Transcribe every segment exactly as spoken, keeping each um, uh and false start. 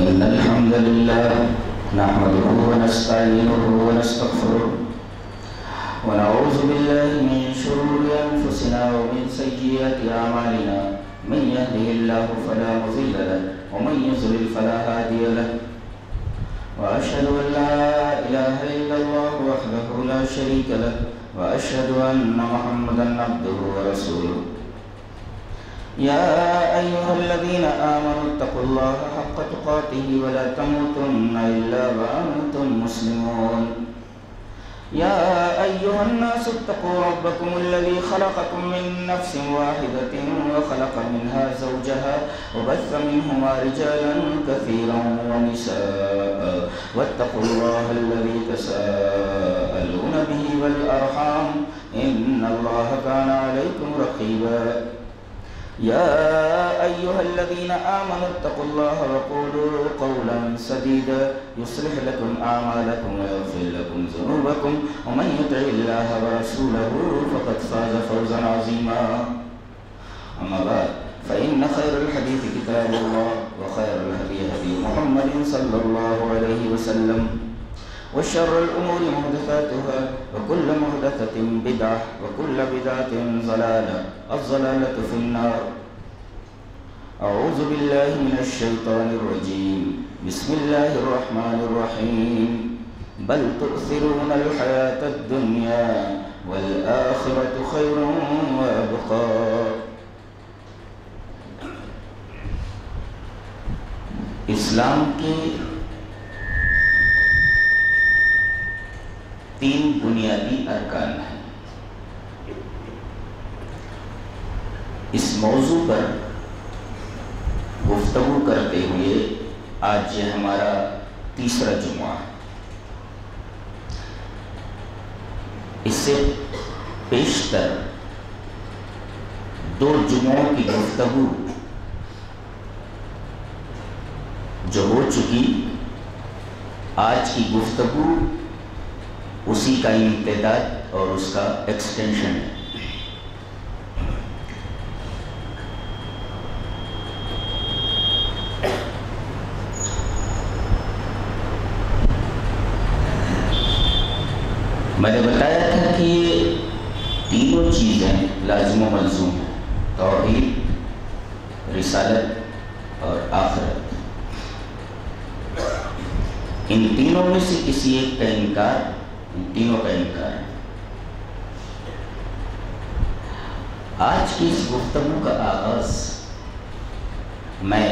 إن الحمد لله نحمده ونستعينه ونستغفره ونعوذ بالله من شرور أنفسنا ومن سيئات أعمالنا من يهده الله فلا مضل له ومن يضلل فلا هادي له وأشهد أن لا إله إلا الله وحده لا شريك له وأشهد أن محمدا عبده ورسوله يا أيها الذين آمنوا اتقوا الله حق تقاته ولا تموتن إلا وأنتم مسلمون يا أيها الناس اتقوا ربكم الذي خلقكم من نفس واحدة وخلق منها زوجها وبث منهما رجالا كثيرا ونساء واتقوا الله الذي تساءلون به والأرحام إن الله كان عليكم رقيبا يا أيها الذين آمنوا اتقوا الله وقولوا قولا سديدا يصلح لكم أعمالكم ويغفر لكم ذنوبكم ومن يطع الله ورسوله فقد فاز فوزا عظيما أما بعد فإن خير الحديث كتاب الله وخير الهدي هدي محمد صلى الله عليه وسلم وشر الأمور محدثاتها وكل محدثة بدعة وكل بدعة ضلالة الضلالة في النار أعوذ بالله من الشيطان الرجيم بسم الله الرحمن الرحيم بل تؤثرون الحياة الدنيا والآخرة خير وأبقى اسلام کی تین بنیادی ارکان ہیں۔ اس موضوع پر گفتگو کرتے ہوئے آج یہ ہمارا تیسرا جمعہ ہے۔ اس سے پیشتر دو جمعوں کی گفتگو جو ہو چکی، آج کی گفتگو اسی کا امتداد اور اس کا ایکسٹینشن ہے۔ میں نے بتایا تھا کہ یہ تینوں چیزیں لازم و ملزوم ہیں، توحید، رسالت اور آخرت۔ ان تینوں میں سے کسی ایک کا انکار، ان تینوں کا انکار ہے۔ آج کی اس گفتگو کا آغاز میں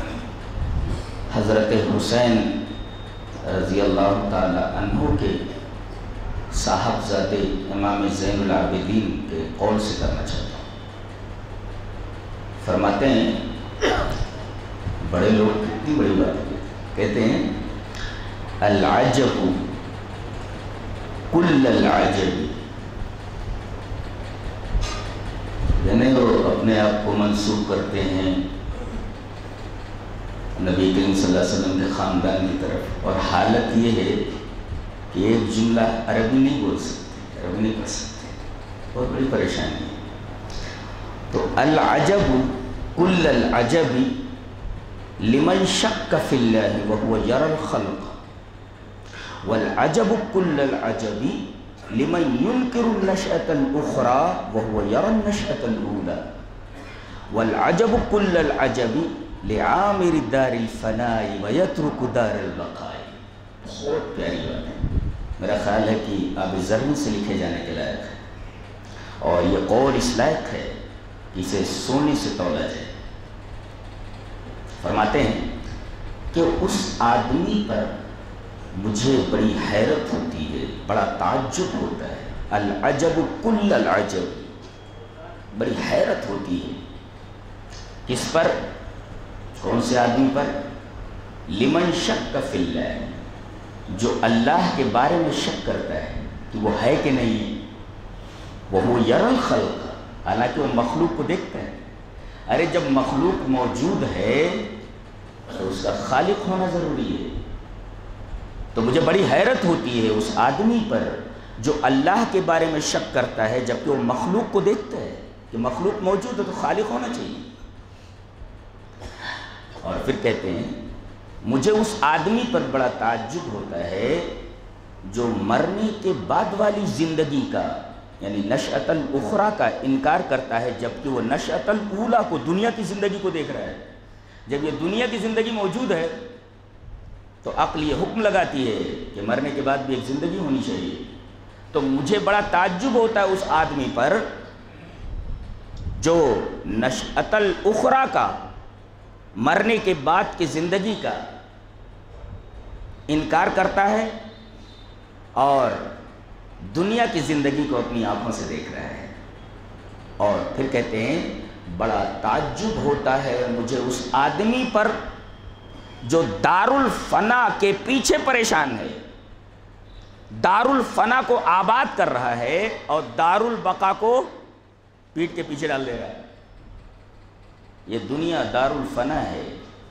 حضرت حسین رضی اللہ تعالی عنہ کے صاحبزادے امام زین العابدین کے قول سے کرنا چاہتا ہوں۔ فرماتے ہیں، بڑے لوگ کتنی بڑی بات کہتے ہیں، العجب کل العجب، یعنی وہ اپنے آپ کو منسوب کرتے ہیں نبی کریم صلی اللہ علیہ وسلم کے خاندان کی طرف، اور حالت یہ ہے کہ ایک جملہ عربی نہیں بول سکتے، عربی نہیں پڑھ سکتے، بہت بڑی پریشانی ہے۔ تو العجب کل العجب لمن شک فی اللہ وہو یری الخلق، والعجب کل العجب لمن ينکر النشأة الأخرى وهو يرى النشأة الأولى، والعجب کل العجب لعامر دار الفناء ويترك دار البقاء۔ بہت پیاری بات ہے، میرا خیال ہے کہ آب زرمی سے لکھے جانے کے لائق ہے، اور یہ قول اس لائق ہے کہ اسے سونے سے تولا جائے۔ فرماتے ہیں کہ اس آدمی پر مجھے بڑی حیرت ہوتی ہے، بڑا تعجب ہوتا ہے۔ العجب کل العجب، بڑی حیرت ہوتی ہے کس پر؟ کون سے آدمی پر؟ لمن شک فی اللہ، جو اللہ کے بارے میں شک کرتا ہے کہ وہ ہے کہ نہیں ہے، وہ یری الخلق، حالانکہ وہ مخلوق کو دیکھتا ہے۔ ارے جب مخلوق موجود ہے تو اس کا خالق ہونا ضروری ہے۔ تو مجھے بڑی حیرت ہوتی ہے اس آدمی پر جو اللہ کے بارے میں شک کرتا ہے جبکہ وہ مخلوق کو دیکھتا ہے کہ مخلوق موجود ہے تو خالق ہونا چاہیے۔ اور پھر کہتے ہیں مجھے اس آدمی پر بڑا تعجب ہوتا ہے جو مرنے کے بعد والی زندگی کا یعنی نشأۃ الاخری کا انکار کرتا ہے، جبکہ وہ نشأۃ الاولی کو دنیا کی زندگی کو دیکھ رہا ہے۔ جب یہ دنیا کی زندگی موجود ہے تو عقل یہ حکم لگاتی ہے کہ مرنے کے بعد بھی ایک زندگی ہونی چاہیے۔ تو مجھے بڑا تعجب ہوتا ہے اس آدمی پر جو نشأۃ الاخری کا، مرنے کے بعد کی زندگی کا انکار کرتا ہے اور دنیا کی زندگی کو اپنی آنکھوں سے دیکھ رہا ہے۔ اور پھر کہتے ہیں بڑا تعجب ہوتا ہے مجھے اس آدمی پر جو دار الفنا کے پیچھے پریشان ہے، دار الفنا کو آباد کر رہا ہے اور دار البقا کو پیٹھ کے پیچھے ڈال دے رہا ہے۔ یہ دنیا دار الفنا ہے،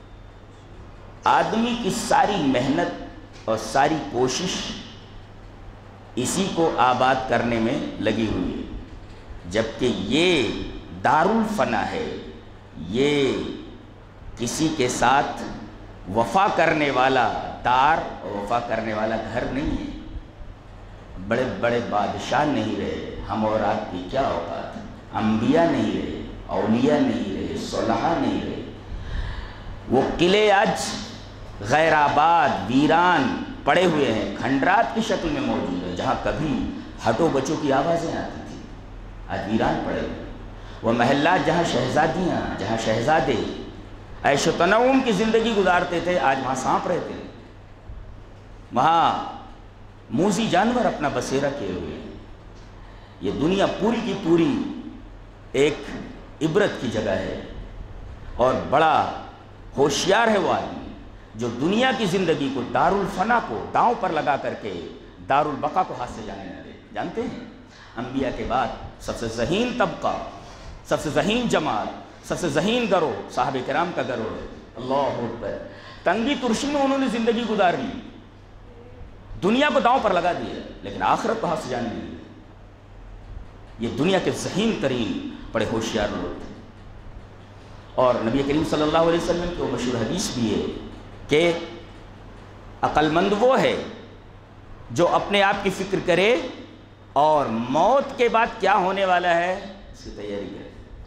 آدمی کی ساری محنت اور ساری کوشش اسی کو آباد کرنے میں لگی ہوئی ہے، جبکہ یہ دار الفنا ہے، یہ کسی کے ساتھ وفا کرنے والا دار اور وفا کرنے والا گھر نہیں ہے۔ بڑے بڑے بادشاہ نہیں رہے، ہم اور آپ کی کیا اوقات، انبیاء نہیں رہے، اولیاء نہیں رہے، صلحاء نہیں رہے۔ وہ قلعے آج غیر آباد ویران پڑے ہوئے ہیں، کھنڈرات کی شکل میں موجود ہے، جہاں کبھی ہٹو بچوں کی آوازیں آتی تھیں، آج ویران پڑے ہوئے۔ وہ محلات جہاں شہزادیاں، جہاں شہزادے عیش و تنعم کی زندگی گزارتے تھے، آج وہاں سانپ رہتے ہیں، وہاں موذی جانور اپنا بسیرا کیے ہوئے ہیں۔ یہ دنیا پوری کی پوری ایک عبرت کی جگہ ہے، اور بڑا ہوشیار ہے وہ آدمی جو دنیا کی زندگی کو، دار الفنا کو داؤں پر لگا کر کے دار البقا کو ہاتھ سے جانے نہ دے۔ جانتے ہیں انبیاء کے بعد سب سے ذہین طبقہ، سب سے ذہین جماعت، سب سے ذہین گروہ صحابہ کرام کا گروہ ہے۔ اللہ اکبر، تنگی ترشی میں انہوں نے زندگی گزار لی، دنیا کو داؤں پر لگا دیا، لیکن آخرت کو ہاتھ سے جانے نہیں دی۔ یہ دنیا کے ذہین ترین بڑے ہوشیار لوگ تھے۔ اور نبی کریم صلی اللہ علیہ وسلم کی وہ مشہور حدیث بھی ہے کہ عقل مند وہ ہے جو اپنے آپ کی فکر کرے اور موت کے بعد کیا ہونے والا ہے اس کی تیاری کرے۔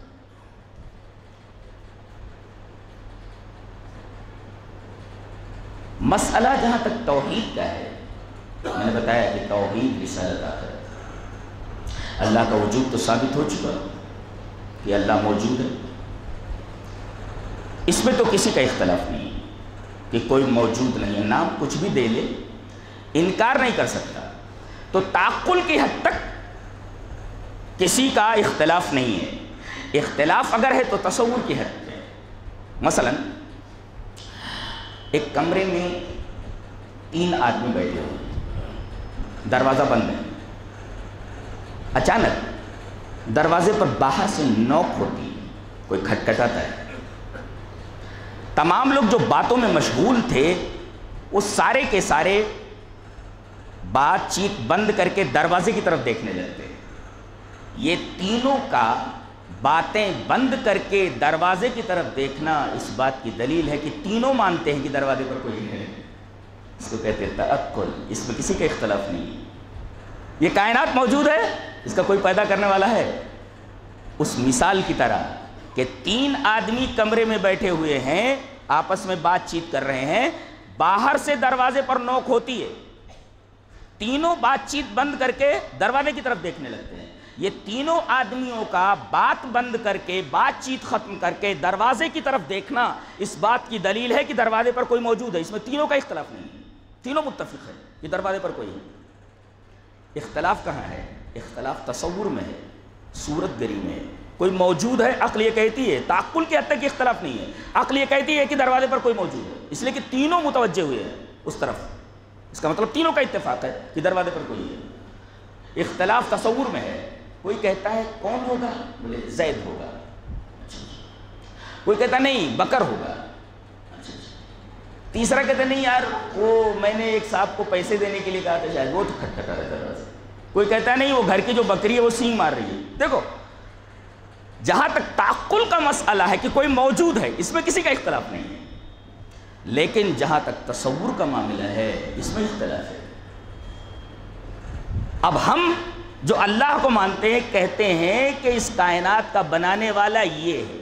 مسئلہ جہاں تک توحید کا ہے، میں نے بتایا کہ توحید رسالت آخرت، اللہ کا وجود تو ثابت ہو چکا کہ اللہ موجود ہے، اس میں تو کسی کا اختلاف نہیں ہے کہ کوئی موجود نہیں ہے، نام کچھ بھی دے لے انکار نہیں کر سکتا۔ تو تعقل کی حد تک کسی کا اختلاف نہیں ہے، اختلاف اگر ہے تو تصور کی حد پہ۔ مثلا ایک کمرے میں تین آدمی بیٹھے ہوئے، دروازہ بند ہے، اچانک دروازے پر باہر سے نوک ہوتی ہے، کوئی کھٹکھٹاتا ہے۔ تمام لوگ جو باتوں میں مشغول تھے وہ سارے کے سارے بات چیت بند کر کے دروازے کی طرف دیکھنے لگتے ہیں۔ یہ تینوں کا باتیں بند کر کے دروازے کی طرف دیکھنا اس بات کی دلیل ہے کہ تینوں مانتے ہیں کہ دروازے پر کوئی ہے۔ اس کو کہتے ہیں تعقل، اس میں کسی کا اختلاف نہیں ہے۔ یہ کائنات موجود ہے، اس کا کوئی پیدا کرنے والا ہے۔ اس مثال کی طرح کہ تین آدمی کمرے میں بیٹھے ہوئے ہیں، آپس میں بات چیت کر رہے ہیں، باہر سے دروازے پر نوک ہوتی ہے، تینوں بات چیت بند کر کے دروازے کی طرف دیکھنے لگتے ہیں۔ یہ تینوں آدمیوں کا بات بند کر کے، بات چیت ختم کر کے دروازے کی طرف دیکھنا اس بات کی دلیل ہے کہ دروازے پر کوئی موجود ہے۔ اس میں تینوں کا اختلاف نہیں ہے، تینوں متفق ہے کہ دروازے پر کوئی ہے۔ اختلاف کہاں ہے؟ اختلاف تصور میں ہے، صورت گری میں ہے۔ کوئی موجود ہے، عقل یہ کہتی ہے، تعقل کی حد تک اختلاف نہیں ہے، عقل یہ کہتی ہے کہ دروازے پر کوئی موجود ہے، اس لیے کہ تینوں متوجہ ہوئے ہیں اس طرف۔ اس کا مطلب تینوں کا اتفاق ہے کہ دروازے پر کوئی ہے۔ اختلاف تصور میں ہے، کوئی کہتا ہے کون ہوگا، بولے زید ہوگا، کوئی کہتا نہیں بکر ہوگا، تیسرا کہتا نہیں یار وہ میں نے ایک صاحب کو پیسے دینے کے لیے کہا تھا، شاید وہ تو کھٹکھٹا رہا دروازے۔ کوئی کہتا ہے نہیں وہ گھر کی جو بکری ہے وہ سینگ مار رہی ہے۔ دیکھو جہاں تک تعقل کا مسئلہ ہے کہ کوئی موجود ہے، اس میں کسی کا اختلاف نہیں ہے۔ لیکن جہاں تک تصور کا معاملہ ہے اس میں اختلاف ہے۔ اب ہم جو اللہ کو مانتے ہیں کہتے ہیں کہ اس کائنات کا بنانے والا یہ ہے،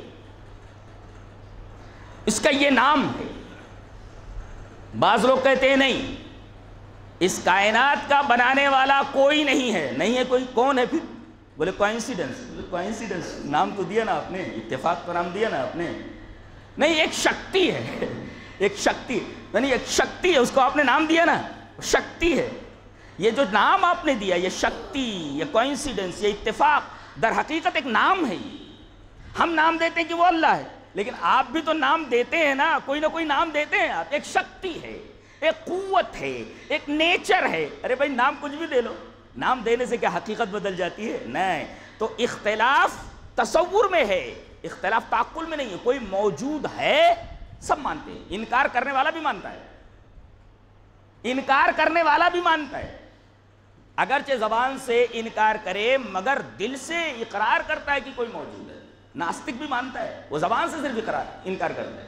اس کا یہ نام ہے۔ بعض لوگ کہتے ہیں نہیں، اس کائنات کا بنانے والا کوئی نہیں ہے۔ نہیں ہے کوئی، کون ہے پھر؟ بولے کوئنسیڈنس۔ بولے کوئنسیڈنس نام تو دیا نا آپ نے، اتفاق تو نام دیا نا آپ نے۔ نہیں، ایک شکتی ہے، ایک شکتی، یعنی ایک شکتی ہے، اس کو آپ نے نام دیا نا، شکتی ہے۔ یہ جو نام آپ نے دیا، یہ شکتی، یہ کوئنسیڈنس، یہ اتفاق، در حقیقت ایک نام ہے۔ ہم نام دیتے ہیں کہ وہ اللہ ہے، لیکن آپ بھی تو نام دیتے ہیں نا، کوئی نہ کوئی نام دیتے ہیں آپ۔ ایک شکتی ہے، ایک قوت ہے، ایک نیچر ہے۔ ارے بھائی نام کچھ بھی دے لو، نام دینے سے کیا حقیقت بدل جاتی ہے؟ نہیں۔ تو اختلاف تصور میں ہے، اختلاف تعقل میں نہیں ہے۔ کوئی موجود ہے، سب مانتے ہیں، انکار کرنے والا بھی مانتا ہے، انکار کرنے والا بھی مانتا ہے، اگرچہ زبان سے انکار کرے مگر دل سے اقرار کرتا ہے کہ کوئی موجود ہے۔ ناستک بھی مانتا ہے، وہ زبان سے صرف اقرار انکار کرتا ہے۔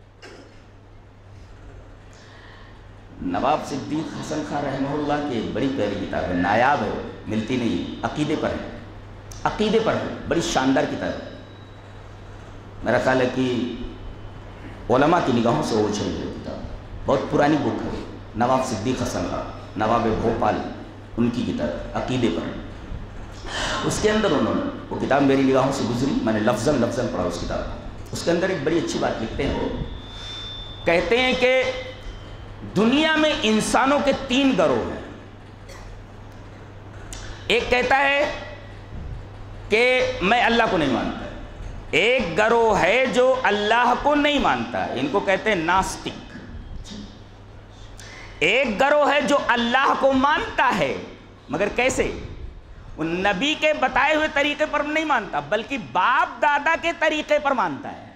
نواب صدیق حسن خان رحمہ اللہ کی ایک بڑی پیاری کتاب ہے، نایاب ہے، ملتی نہیں، عقیدے پر ہے، عقیدے پر ہے، بڑی شاندار کتاب ہے۔ میرا خیال ہے کہ علماء کی نگاہوں سے اوجھل گئی کتاب، بہت پرانی بک ہے، نواب صدیق حسن خان، نواب بھوپال، ان کی کتاب عقیدے پر۔ اس کے اندر انہوں نے، وہ کتاب میری نگاہوں سے گزری، میں نے لفظاً لفظاً پڑھا اس کتاب کو۔ اس کے اندر ایک بڑی اچھی بات لکھتے ہیں، وہ کہتے ہیں کہ دنیا میں انسانوں کے تین گروہ ہیں۔ ایک کہتا ہے کہ میں اللہ کو نہیں مانتا، ایک گروہ ہے جو اللہ کو نہیں مانتا، ان کو کہتے ہیں ناستک۔ ایک گروہ ہے جو اللہ کو مانتا ہے، مگر کیسے؟ وہ نبی کے بتائے ہوئے طریقے پر نہیں مانتا، بلکہ باپ دادا کے طریقے پر مانتا ہے۔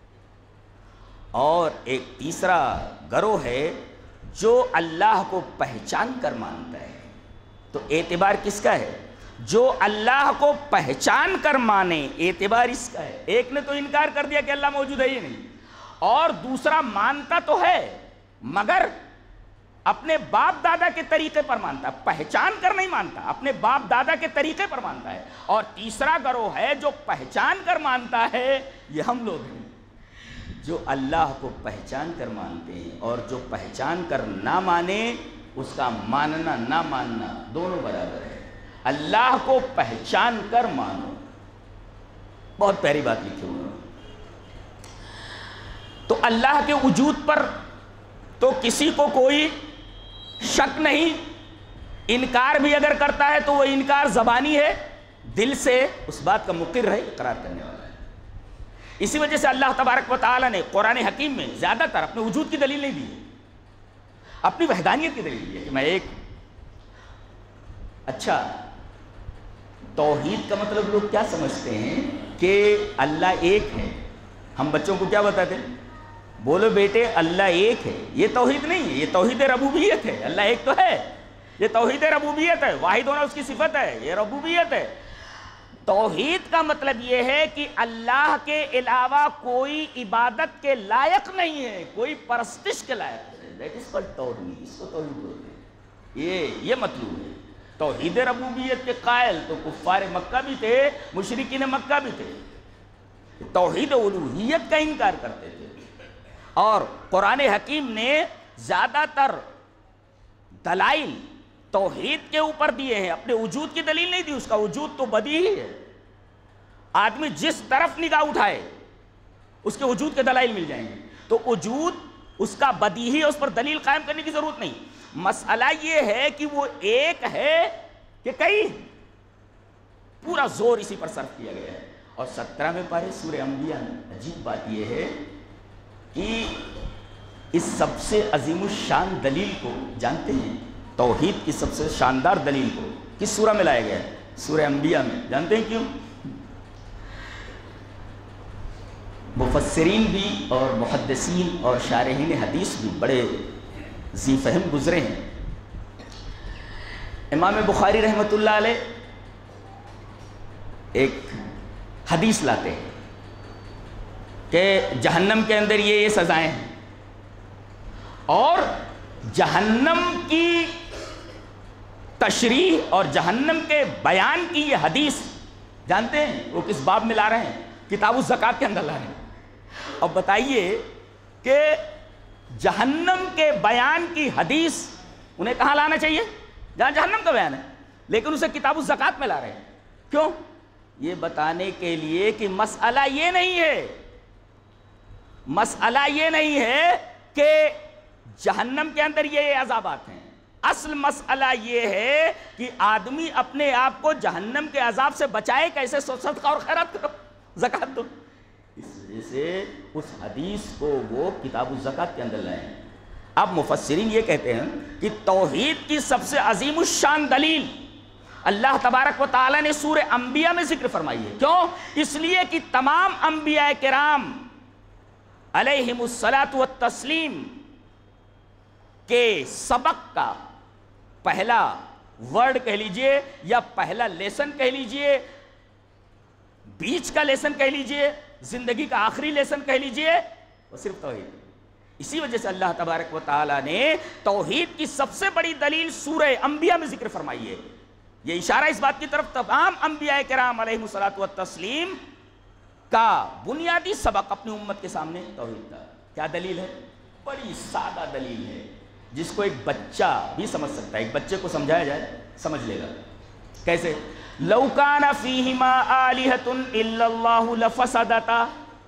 اور ایک تیسرا گروہ ہے جو اللہ کو پہچان کر مانتا ہے۔ تو اعتبار کس کا ہے؟ جو اللہ کو پہچان کر مانے، اعتبار اس کا ہے۔ ایک نے تو انکار کر دیا کہ اللہ موجود ہے ہی نہیں، اور دوسرا مانتا تو ہے مگر اپنے باپ دادا کے طریقے پر مانتا ہے، پہچان کر نہیں مانتا، اپنے باپ دادا کے طریقے پر مانتا ہے۔ اور تیسرا گروہ ہے جو پہچان کر مانتا ہے، یہ ہم لوگ ہیں، جو اللہ کو پہچان کر مانتے ہیں، اور جو پہچان کر نہ مانے اس کا ماننا نہ ماننا دونوں برابر ہے۔ اللہ کو پہچان کر مانو، بہت پیاری بات لکھی انہوں نے۔ تو اللہ کے وجود پر تو کسی کو کوئی شک نہیں، انکار بھی اگر کرتا ہے تو وہ انکار زبانی ہے، دل سے اس بات کا مقر ہے، اقرار کرنے والا ہے۔ اسی وجہ سے اللہ تبارک و تعالی نے قرآن حکیم میں زیادہ تر اپنے وجود کی دلیل نہیں دی، اپنی وحدانیت کی دلیل دی ہے کہ میں ایک۔ اچھا، توحید کا مطلب لوگ کیا سمجھتے ہیں کہ اللہ ایک ہے؟ ہم بچوں کو کیا بتاتے ہیں؟ بولو بیٹے اللہ ایک ہے۔ یہ توحید نہیں ہے، یہ توحید ربوبیت ہے۔ اللہ ایک تو ہے، یہ توحید ربوبیت ہے، واحد ہونا اس کی صفت ہے، یہ ربوبیت ہے۔ توحید کا مطلب یہ ہے کہ اللہ کے علاوہ کوئی عبادت کے لائق نہیں ہے، کوئی پرستش کے لائق ہے۔ دیٹ از کالڈ توحید، اس کو توحید بولتے ہیں۔ یہ یہ مطلوب ہے۔ توحید ربوبیت کے قائل تو کفار مکہ بھی تھے، مشرکین مکہ بھی تھے، توحید الوہیت کا انکار کرتے تھے۔ اور قرآن حکیم نے زیادہ تر دلائل توحید کے اوپر دیے ہیں، اپنے وجود کی دلیل نہیں دی، اس کا وجود تو بدیہی ہے، آدمی جس طرف نگاہ اٹھائے اس کے وجود کے دلائل مل جائیں گے۔ تو وجود اس کا بدیہی ہے، اس پر دلیل قائم کرنے کی ضرورت نہیں۔ مسئلہ یہ ہے کہ وہ ایک ہے کہ کئی، پورا زور اسی پر صرف کیا گیا ہے۔ اور سترہویں پارے سورہ انبیاء میں عجیب بات یہ ہے کہ اس سب سے عظیم الشان دلیل کو جانتے ہیں، توحید کی سب سے شاندار دلیل کو کس سورہ میں لایا گیا ہے؟ سورہ انبیاء میں۔ جانتے ہیں کیوں؟ مفسرین بھی اور محدثین اور شارحین حدیث بھی بڑے ذی فہم گزرے ہیں۔ امام بخاری رحمۃ اللہ علیہ ایک حدیث لاتے ہیں کہ جہنم کے اندر یہ یہ سزائیں ہیں، اور جہنم کی تشریح اور جہنم کے بیان کی یہ حدیث جانتے ہیں وہ کس باب میں لا رہے ہیں؟ کتاب الزکات کے اندر لا رہے ہیں۔ اب بتائیے کہ جہنم کے بیان کی حدیث انہیں کہاں لانا چاہیے؟ جہاں جہنم کا بیان ہے، لیکن اسے کتاب الزکات میں لا رہے ہیں۔ کیوں؟ یہ بتانے کے لیے کہ مسئلہ یہ نہیں ہے مسئلہ یہ نہیں ہے کہ جہنم کے اندر یہ عذابات ہیں، اصل مسئلہ یہ ہے کہ آدمی اپنے آپ کو جہنم کے عذاب سے بچائے کیسے، صدقہ اور خیرات کرو، زکات دو۔ اس وجہ سے اس حدیث کو وہ کتاب الزکات کے اندر لائے ہیں۔ اب مفسرین یہ کہتے ہیں کہ توحید کی سب سے عظیم الشان دلیل اللہ تبارک و تعالی نے سورہ انبیاء میں ذکر فرمائی ہے۔ کیوں؟ اس لیے کہ تمام انبیاء کرام علیہم الصلاۃ والتسلیم کے سبق کا پہلا ورڈ کہہ لیجئے یا پہلا لیسن کہہ لیجئے، بیچ کا لیسن کہہ لیجئے، زندگی کا آخری لیسن کہہ لیجئے، وہ صرف توحید۔ اسی وجہ سے اللہ تبارک و تعالی نے توحید کی سب سے بڑی دلیل سورہ انبیاء میں ذکر فرمائی ہے۔ یہ اشارہ اس بات کی طرف تمام انبیاء کرام علیہم الصلاۃ والتسلیم کا بنیادی سبق اپنی امت کے سامنے توحید تھا۔ کیا دلیل ہے؟ بڑی سادہ دلیل ہے جس کو ایک بچہ بھی سمجھ سکتا ہے، ایک بچے کو سمجھایا جائے سمجھ لے گا۔ کیسے؟ لو کان فیہما آلہۃ الا اللہ لفسدتا،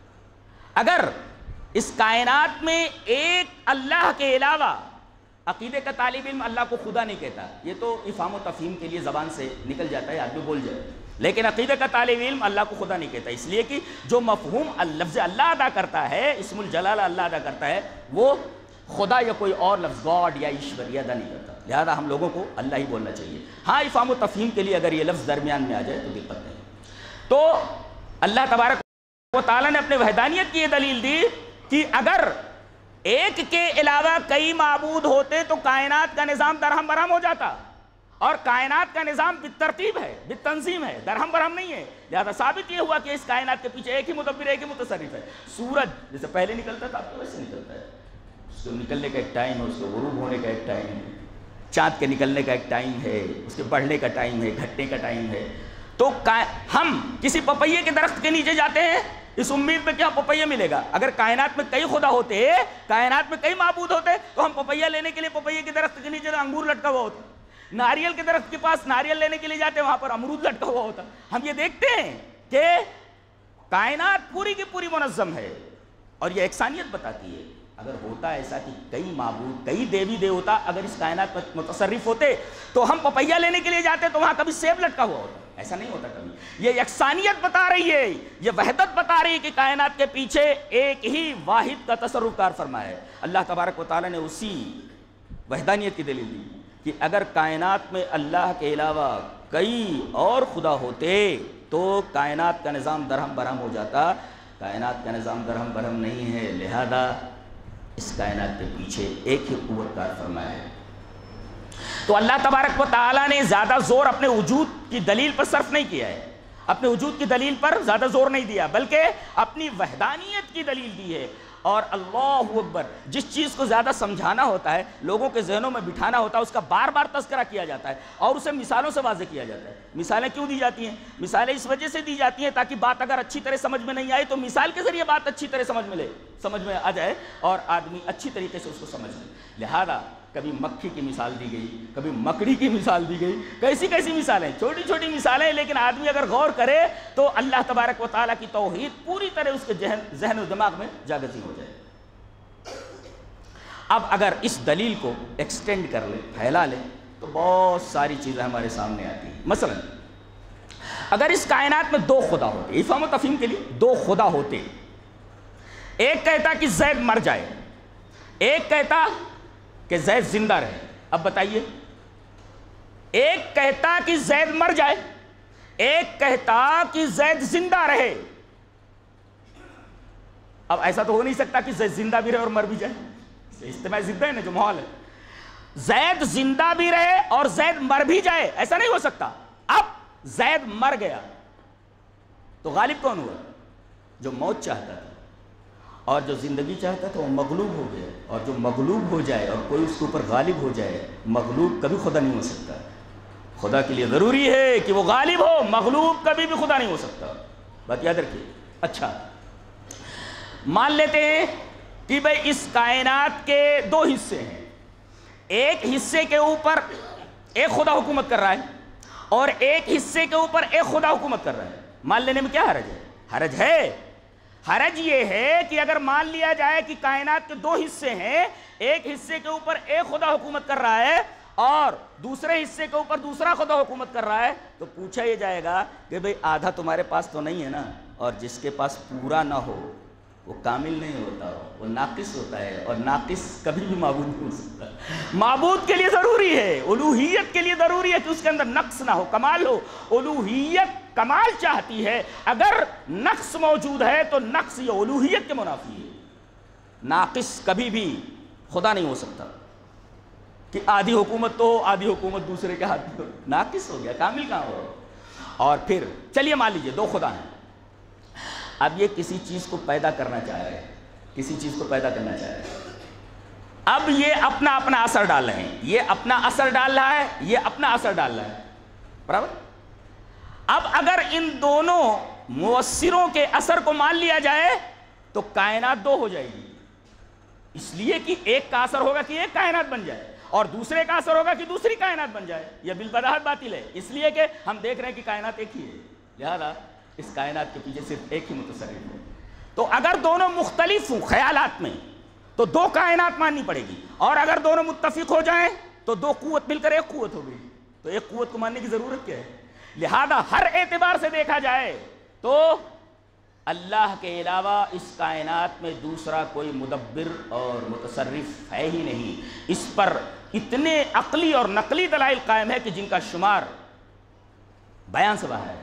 اگر اس کائنات میں ایک اللہ کے علاوہ، عقیدے کا طالب علم اللہ کو خدا نہیں کہتا، یہ تو افہام و تفہیم کے لیے زبان سے نکل جاتا ہے، آدمی بول جائے، لیکن عقیدے کا طالب علم اللہ کو خدا نہیں کہتا، اس لیے کہ جو مفہوم لفظ اللہ ادا کرتا ہے، اسم الجلالہ اللہ ادا کرتا ہے، وہ خدا یا کوئی اور لفظ گاڈ یا ایشور یہ ادا نہیں کرتا، لہذا ہم لوگوں کو اللہ ہی بولنا چاہیے۔ ہاں افہام و تفہیم کے لیے اگر یہ لفظ درمیان میں آ جائے تو دقت نہیں۔ تو اللہ تبارک و تعالیٰ نے اپنے وحدانیت کی یہ دلیل دی کہ اگر ایک کے علاوہ کئی معبود ہوتے تو کائنات کا نظام درہم برہم ہو جاتا، اور کائنات کا نظام بالترتیب ہے، بالتنظیم ہے، درہم برہم نہیں ہے۔ لہذا ثابت یہ ہوا کہ اس کائنات کے پیچھے ایک ہی مدبر، ایک ہی متصرف ہے۔ سورج جیسے پہلے نکلتا تھا اب تو ویسے نکلتا ہے، اس کو نکلنے کا ایک ٹائم ہے، اس کو غروب ہونے کا ایک ٹائم ہے، چاند کے نکلنے کا ایک ٹائم ہے، اس کے بڑھنے کا ٹائم ہے، گھٹنے کا ٹائم ہے۔ تو ہم کسی پپیے کے درخت کے نیچے جاتے ہیں اس امید میں کہ ہم پپیہ ملے گا۔ اگر کائنات میں کئی خدا ہوتے، کائنات میں کئی معبود ہوتے تو ہم پپیہ لینے کے لیے پپیے کے درخت کے نیچے انگور لٹکا ہوا ہوتا، ناریل کے درخت کے پاس ناریل لینے کے لیے جاتے وہاں پر امرود لٹکا ہوا ہوتا۔ ہم یہ دیکھتے ہیں کہ کائنات پوری کی پوری منظم ہے، اور یہ یکسانیت بتاتی ہے۔ اگر ہوتا ایسا کہ کئی معبود، کئی دیوی دیوتا اگر اس کائنات میں متصرف ہوتے تو ہم پپیہ لینے کے لیے جاتے تو وہاں کبھی سیب لٹکا ہوا ہوتا، ایسا نہیں ہوتا کبھی۔ یہ یکسانیت بتا رہی ہے، یہ وحدت بتا رہی ہے کہ کائنات کے پیچھے ایک ہی واحد کا تصرف کار فرمایا ہے۔ اللہ تبارک و تعالیٰ نے اسی وحدانیت کی دلیل دی کہ اگر کائنات میں اللہ کے علاوہ کئی اور خدا ہوتے تو کائنات کا نظام درہم برہم ہو جاتا۔ کائنات کا نظام درہم برہم نہیں ہے، لہذا اس کائنات کے پیچھے ایک ہی قوت کار فرمایا ہے۔ تو اللہ تبارک و تعالیٰ نے زیادہ زور اپنے وجود کی دلیل پر صرف نہیں کیا ہے، اپنے وجود کی دلیل پر زیادہ زور نہیں دیا، بلکہ اپنی وحدانیت کی دلیل دی ہے۔ اور اللہ اکبر، جس چیز کو زیادہ سمجھانا ہوتا ہے، لوگوں کے ذہنوں میں بٹھانا ہوتا ہے، اس کا بار بار تذکرہ کیا جاتا ہے اور اسے مثالوں سے واضح کیا جاتا ہے۔ مثالیں کیوں دی جاتی ہیں؟ مثالیں اس وجہ سے دی جاتی ہیں تاکہ بات اگر اچھی طرح سمجھ میں نہیں آئی تو مثال کے ذریعے بات اچھی طرح سمجھ میں لے سمجھ میں آ جائے اور آدمی اچھی طریقے سے اس کو سمجھ لے۔ لہذا کبھی مکھی کی مثال دی گئی، کبھی مکڑی کی مثال دی گئی، کیسی کیسی مثالیں، چھوٹی چھوٹی مثالیں، لیکن آدمی اگر غور کرے تو اللہ تبارک و تعالیٰ کی توحید پوری طرح اس کے ذہن و دماغ میں جاگزی ہو جائے۔ اب اگر اس دلیل کو ایکسٹینڈ کر لے، پھیلا لے، تو بہت ساری چیزیں ہمارے سامنے آتی ہیں۔ مثلا اگر اس کائنات میں دو خدا ہوتے، افہام و تفہیم کے لیے دو خدا ہوتے، ایک کہتا کہ زید مر جائے، ایک کہتا کہ زید زندہ رہے۔ اب بتائیے، ایک کہتا کہ زید مر جائے، ایک کہتا کہ زید زندہ رہے۔ اب ایسا تو ہو نہیں سکتا کہ زید زندہ بھی رہے اور مر بھی جائے، اجتماع زندہ ہے نا جو ماحول ہے، زید زندہ بھی رہے اور زید مر بھی جائے، ایسا نہیں ہو سکتا۔ اب زید مر گیا تو غالب کون ہوا؟ جو موت چاہتا تھا، اور جو زندگی چاہتا تھا وہ مغلوب ہو گیا، اور جو مغلوب ہو جائے اور کوئی اس کے اوپر غالب ہو جائے، مغلوب کبھی خدا نہیں ہو سکتا۔ خدا کے لیے ضروری ہے کہ وہ غالب ہو، مغلوب کبھی بھی خدا نہیں ہو سکتا، بات یاد رکھیے۔ اچھا، مان لیتے ہیں کہ بھئی اس کائنات کے دو حصے ہیں، ایک حصے کے اوپر ایک خدا حکومت کر رہا ہے اور ایک حصے کے اوپر ایک خدا حکومت کر رہا ہے، مان لینے میں کیا حرج ہے؟ حرج ہے۔ حرج یہ ہے کہ اگر مان لیا جائے کہ کائنات کے دو حصے ہیں، ایک حصے کے اوپر ایک خدا حکومت کر رہا ہے اور دوسرے حصے کے اوپر دوسرا خدا حکومت کر رہا ہے، تو پوچھا یہ جائے گا کہ بھئی آدھا تمہارے پاس تو نہیں ہے نا، اور جس کے پاس پورا نہ ہو وہ کامل نہیں ہوتا، وہ ناقص ہوتا ہے، اور ناقص کبھی بھی معبود نہیں ہو سکتا۔ معبود کے لیے ضروری ہے، الوہیت کے لیے ضروری ہے کہ اس کے اندر نقص نہ ہو، کمال ہو۔ الوہیت کمال چاہتی ہے، اگر نقص موجود ہے تو نقص یہ الوہیت کے منافی ہے۔ ناقص کبھی بھی خدا نہیں ہو سکتا کہ آدھی حکومت تو ہو، آدھی حکومت دوسرے کے ہاتھ میں ہو، ناقص ہو گیا، کامل کہاں ہو۔ اور پھر چلیے مان لیجئے دو خدا ہیں، اب یہ کسی چیز کو پیدا کرنا چاہ رہے ہیں، کسی چیز کو پیدا کرنا چاہ رہے ہیں، اب یہ اپنا اپنا اثر ڈال رہے ہیں، یہ اپنا اثر ڈال رہا ہے، یہ اپنا اثر ڈال رہا ہے، برابر۔ اب اگر ان دونوں مؤثروں کے اثر کو مان لیا جائے تو کائنات دو ہو جائے گی، اس لیے کہ ایک کا اثر ہوگا کہ ایک کائنات بن جائے، اور دوسرے کا اثر ہوگا کہ دوسری کائنات بن جائے۔ یہ بالبداہت باطل ہے، اس لیے کہ ہم دیکھ رہے ہیں کہ کائنات ایک ہی ہے، لہذا اس کائنات کے پیچھے صرف ایک ہی متصرف ہے۔ تو اگر دونوں مختلف ہوں خیالات میں تو دو کائنات ماننی پڑے گی، اور اگر دونوں متفق ہو جائیں تو دو قوت مل کر ایک قوت ہو گئی، تو ایک قوت کو ماننے کی ضرورت کیا ہے؟ لہذا ہر اعتبار سے دیکھا جائے تو اللہ کے علاوہ اس کائنات میں دوسرا کوئی مدبر اور متصرف ہے ہی نہیں۔ اس پر اتنے عقلی اور نقلی دلائل قائم ہے کہ جن کا شمار بیان سے باہر ہے۔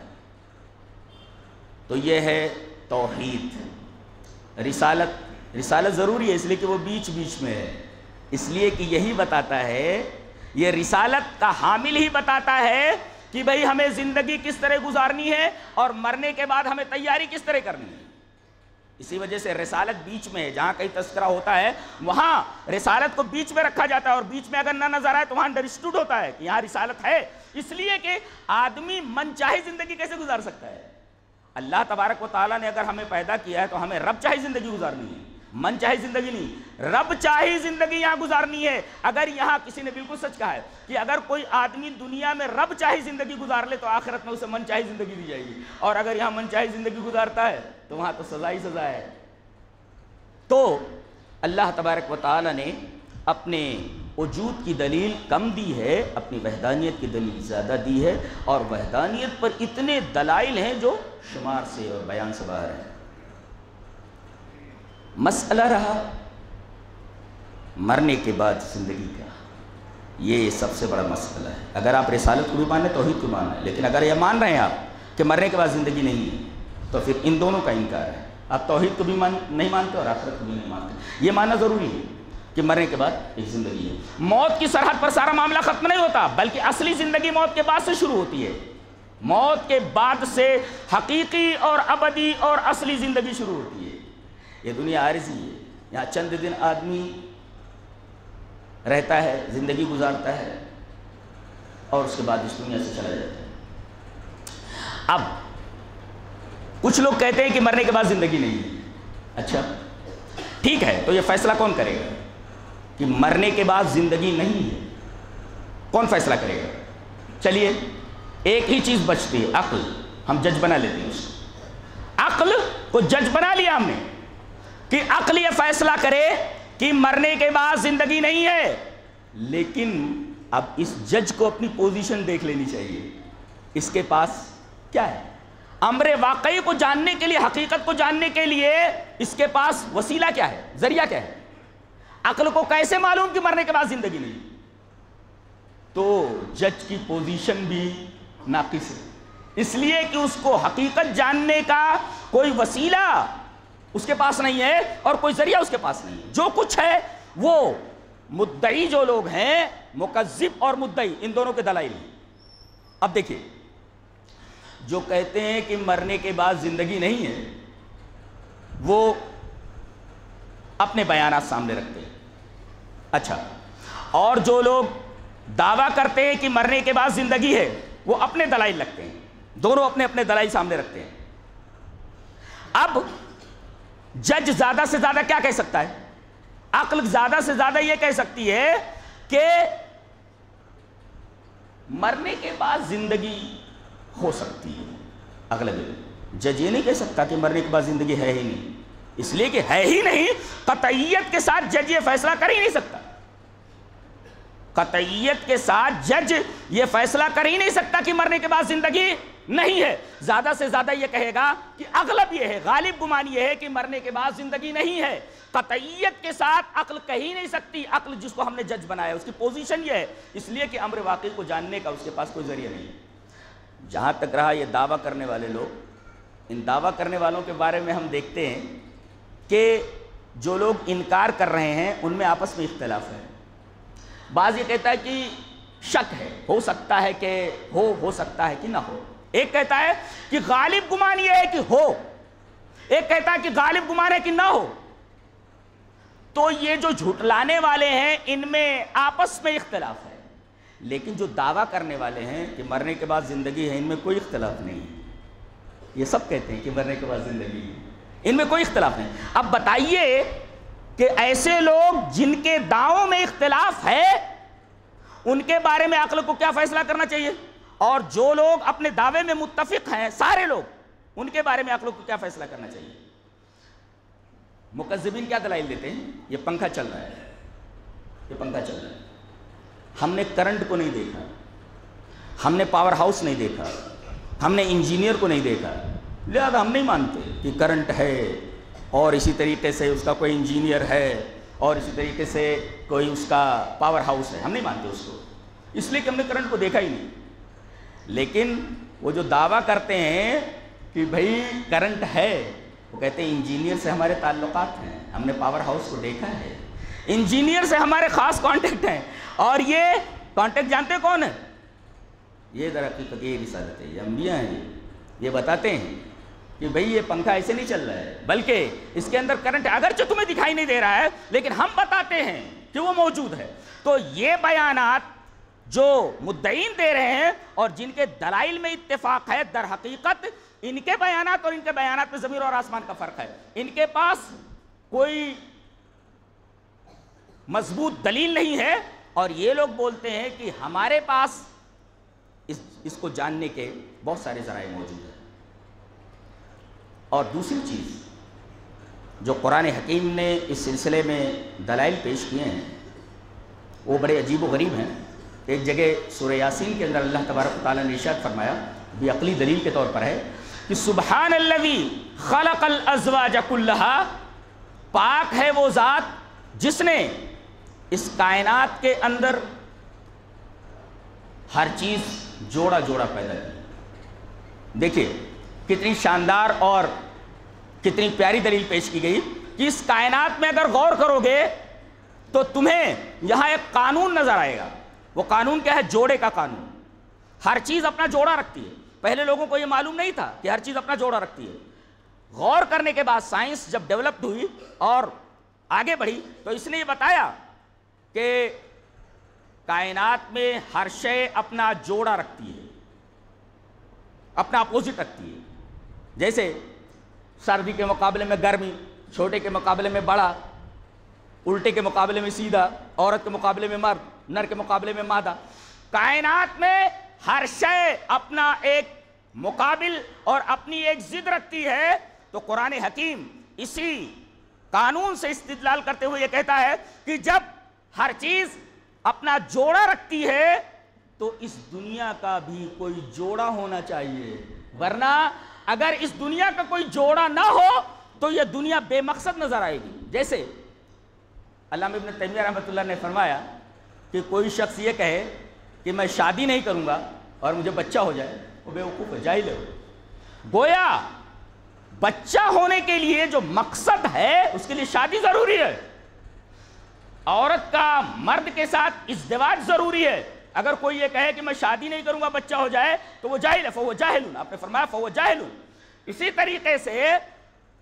تو یہ ہے توحید۔ رسالت رسالت ضروری ہے اس لیے کہ وہ بیچ بیچ میں ہے، اس لیے کہ یہی بتاتا ہے، یہ رسالت کا حامل ہی بتاتا ہے کہ بھئی ہمیں زندگی کس طرح گزارنی ہے اور مرنے کے بعد ہمیں تیاری کس طرح کرنی ہے۔ اسی وجہ سے رسالت بیچ میں ہے، جہاں کہیں تذکرہ ہوتا ہے وہاں رسالت کو بیچ میں رکھا جاتا ہے، اور بیچ میں اگر نہ نظر آئے تو وہاں انڈرسٹوڈ ہوتا ہے کہ یہاں رسالت ہے، اس لیے کہ آدمی من چاہی زندگی کیسے گزار سکتا ہے؟ اللہ تبارک و تعالیٰ نے اگر ہمیں پیدا کیا ہے تو ہمیں رب چاہی زندگی گزارنی ہے، من چاہی زندگی نہیں، رب چاہی زندگی یہاں گزارنی ہے۔ اگر یہاں کسی نے بالکل سچ کہا ہے کہ اگر کوئی آدمی دنیا میں رب چاہی زندگی گزار لے تو آخرت میں اسے من چاہی زندگی دی جائے گی، اور اگر یہاں من چاہی زندگی گزارتا ہے تو وہاں تو سزا ہی سزا ہے۔ تو اللہ تبارک و تعالیٰ نے اپنے وجود کی دلیل کم دی ہے، اپنی وحدانیت کی دلیل زیادہ دی ہے، اور وحدانیت پر اتنے دلائل ہیں جو شمار سے اور بیان سے باہر ہیں۔ مسئلہ رہا مرنے کے بعد زندگی کا، یہ سب سے بڑا مسئلہ ہے۔ اگر آپ رسالت کو بھی مانیں توحید کو مانیں، لیکن اگر یہ مان رہے ہیں آپ کہ مرنے کے بعد زندگی نہیں ہے تو پھر ان دونوں کا انکار ہے۔ آپ توحید کو بھی مان نہیں مانتے اور آخرت کو بھی نہیں مانتے۔ یہ ماننا ضروری ہے کہ مرنے کے بعد ایک زندگی ہے۔ موت کی سرحد پر سارا معاملہ ختم نہیں ہوتا، بلکہ اصلی زندگی موت کے بعد سے شروع ہوتی ہے۔ موت کے بعد سے حقیقی اور ابدی اور اصلی زندگی شروع ہوتی ہے۔ یہ دنیا عارضی ہے، یہاں چند دن آدمی رہتا ہے، زندگی گزارتا ہے، اور اس کے بعد اس دنیا سے چلا جاتا ہے۔ اب کچھ لوگ کہتے ہیں کہ مرنے کے بعد زندگی نہیں ہے۔ اچھا ٹھیک ہے، تو یہ فیصلہ کون کرے گا کہ مرنے کے بعد زندگی نہیں ہے؟ کون فیصلہ کرے گا؟ چلیے ایک ہی چیز بچتی ہے، عقل، ہم جج بنا لیتے ہیں اس کو۔ عقل کو جج بنا لیا ہم نے کہ عقل یہ فیصلہ کرے کہ مرنے کے بعد زندگی نہیں ہے، لیکن اب اس جج کو اپنی پوزیشن دیکھ لینی چاہیے، اس کے پاس کیا ہے؟ امر واقعی کو جاننے کے لیے، حقیقت کو جاننے کے لیے اس کے پاس وسیلہ کیا ہے، ذریعہ کیا ہے؟ عقل کو کیسے معلوم کہ مرنے کے بعد زندگی نہیں؟ تو جج کی پوزیشن بھی ناقص ہے، اس لیے کہ اس کو حقیقت جاننے کا کوئی وسیلہ اس کے پاس نہیں ہے اور کوئی ذریعہ اس کے پاس نہیں ہے۔ جو کچھ ہے وہ مدعی جو لوگ ہیں، مکذب اور مدعی، ان دونوں کے دلائل ہیں۔ اب دیکھیے، جو کہتے ہیں کہ مرنے کے بعد زندگی نہیں ہے، وہ اپنے بیانات سامنے رکھتے ہیں۔ اچھا، اور جو لوگ دعویٰ کرتے ہیں کہ مرنے کے بعد زندگی ہے، وہ اپنے دلائل رکھتے ہیں، دونوں اپنے اپنے دلائل سامنے رکھتے ہیں۔ اب جج زیادہ سے زیادہ کیا کہہ سکتا ہے؟ عقل زیادہ سے زیادہ یہ کہہ سکتی ہے کہ مرنے کے بعد زندگی ہو سکتی ہے۔ اگلے جج یہ نہیں کہہ سکتا کہ مرنے کے بعد زندگی ہے ہی نہیں، اس لیے کہ ہے ہی نہیں، قطعیت کے ساتھ جج یہ فیصلہ کر ہی نہیں سکتا۔ قطعیت کے ساتھ جج یہ فیصلہ کر ہی نہیں سکتا کہ مرنے کے بعد زندگی نہیں ہے۔ زیادہ سے زیادہ یہ کہے گا کہ اغلب یہ ہے، غالب گمان یہ ہے کہ مرنے کے بعد زندگی نہیں ہے۔ قطعیت کے ساتھ عقل کہہ ہی نہیں سکتی، عقل جس کو ہم نے جج بنایا اس کی پوزیشن یہ ہے، اس لیے کہ امر واقعی کو جاننے کا اس کے پاس کوئی ذریعہ نہیں ہے۔ جہاں تک رہا یہ دعویٰ کرنے والے لوگ، ان دعویٰ کرنے والوں کے بارے میں ہم دیکھتے ہیں کہ جو لوگ انکار کر رہے ہیں ان میں آپس میں اختلاف ہے۔ بعض یہ کہتا ہے کہ شک ہے، ہو سکتا ہے کہ ہو ہو سکتا ہے کہ نہ ہو۔ ایک کہتا ہے کہ غالب گمان یہ ہے کہ ہو، ایک کہتا ہے کہ غالب گمان ہے کہ نہ ہو۔ تو یہ جو جھٹلانے والے ہیں ان میں آپس میں اختلاف ہے، لیکن جو دعویٰ کرنے والے ہیں کہ مرنے کے بعد زندگی ہے ان میں کوئی اختلاف نہیں ہے۔ یہ سب کہتے ہیں کہ مرنے کے بعد زندگی ہے، ان میں کوئی اختلاف نہیں۔ اب بتائیے کہ ایسے لوگ جن کے دعووں میں اختلاف ہے ان کے بارے میں عقل کو کیا فیصلہ کرنا چاہیے، اور جو لوگ اپنے دعوے میں متفق ہیں سارے لوگ، ان کے بارے میں عقل کو کیا فیصلہ کرنا چاہیے۔ مکذبین کیا دلائل دیتے ہیں؟ یہ پنکھا چل رہا ہے، یہ پنکھا چل رہا ہے، ہم نے کرنٹ کو نہیں دیکھا، ہم نے پاور ہاؤس نہیں دیکھا، ہم نے انجینئر کو نہیں دیکھا، لہذا ہم نہیں مانتے کہ کرنٹ ہے، اور اسی طریقے سے اس کا کوئی انجینئر ہے، اور اسی طریقے سے کوئی اس کا پاور ہاؤس ہے، ہم نہیں مانتے اس کو، اس لیے کہ ہم نے کرنٹ کو دیکھا ہی نہیں۔ لیکن وہ جو دعویٰ کرتے ہیں کہ بھئی کرنٹ ہے، وہ کہتے ہیں انجینئر سے ہمارے تعلقات ہیں، ہم نے پاور ہاؤس کو دیکھا ہے، انجینئر سے ہمارے خاص کانٹیکٹ ہیں، اور یہ کانٹیکٹ جانتے کون ہے؟ یہ در حقیقت یہ رسالت ہے، یہ انبیاء ہیں، یہ بتاتے ہیں کہ بھئی یہ پنکھا ایسے نہیں چل رہا ہے، بلکہ اس کے اندر کرنٹ اگرچہ تمہیں دکھائی نہیں دے رہا ہے لیکن ہم بتاتے ہیں کہ وہ موجود ہے۔ تو یہ بیانات جو مدعین دے رہے ہیں اور جن کے دلائل میں اتفاق ہے، در حقیقت ان کے بیانات اور ان کے بیانات میں زمین اور آسمان کا فرق ہے۔ ان کے پاس کوئی مضبوط دلیل نہیں ہے، اور یہ لوگ بولتے ہیں کہ ہمارے پاس اس اس کو جاننے کے بہت سارے ذرائع موجود ہیں۔ اور دوسری چیز جو قرآن حکیم نے اس سلسلے میں دلائل پیش کیے ہیں وہ بڑے عجیب و غریب ہیں۔ ایک جگہ سورہ یاسین کے اندر اللہ تبارک و تعالیٰ نے ارشاد فرمایا، بھی عقلی دلیل کے طور پر ہے، کہ سبحان الذی خلق الازواج کلھا، پاک ہے وہ ذات جس نے اس کائنات کے اندر ہر چیز جوڑا جوڑا پیدا کی۔ دیکھیے کتنی شاندار اور کتنی پیاری دلیل پیش کی گئی کہ اس کائنات میں اگر غور کرو گے تو تمہیں یہاں ایک قانون نظر آئے گا۔ وہ قانون کیا ہے؟ جوڑے کا قانون۔ ہر چیز اپنا جوڑا رکھتی ہے۔ پہلے لوگوں کو یہ معلوم نہیں تھا کہ ہر چیز اپنا جوڑا رکھتی ہے۔ غور کرنے کے بعد سائنس جب ڈیولپڈ ہوئی اور آگے بڑھی تو اس نے یہ بتایا کہ کائنات میں ہر شے اپنا جوڑا رکھتی ہے، اپنا اپوزٹ رکھتی ہے۔ جیسے سردی کے مقابلے میں گرمی، چھوٹے کے مقابلے میں بڑا، الٹے کے مقابلے میں سیدھا، عورت کے مقابلے میں مرد، نر کے مقابلے میں مادہ۔ کائنات میں ہر شے اپنا ایک مقابل اور اپنی ایک ضد رکھتی ہے۔ تو قرآن حکیم اسی قانون سے استدلال کرتے ہوئے یہ کہتا ہے کہ جب ہر چیز اپنا جوڑا رکھتی ہے تو اس دنیا کا بھی کوئی جوڑا ہونا چاہیے، ورنہ اگر اس دنیا کا کوئی جوڑا نہ ہو تو یہ دنیا بے مقصد نظر آئے گی۔ جیسے علامہ ابن تیمیہ رحمۃ اللہ نے فرمایا کہ کوئی شخص یہ کہے کہ میں شادی نہیں کروں گا اور مجھے بچہ ہو جائے، وہ بے وقوف ہے، جاہل ہے۔ گویا بچہ ہونے کے لیے جو مقصد ہے اس کے لیے شادی ضروری ہے، عورت کا مرد کے ساتھ ازدواج ضروری ہے۔ اگر کوئی یہ کہے کہ میں شادی نہیں کروں گا بچہ ہو جائے تو وہ جاہل ہے، فَهُوَ جَاهِلٌ۔ آپ نے فرمایا فَهُوَ جَاهِلٌ۔ اسی طریقے سے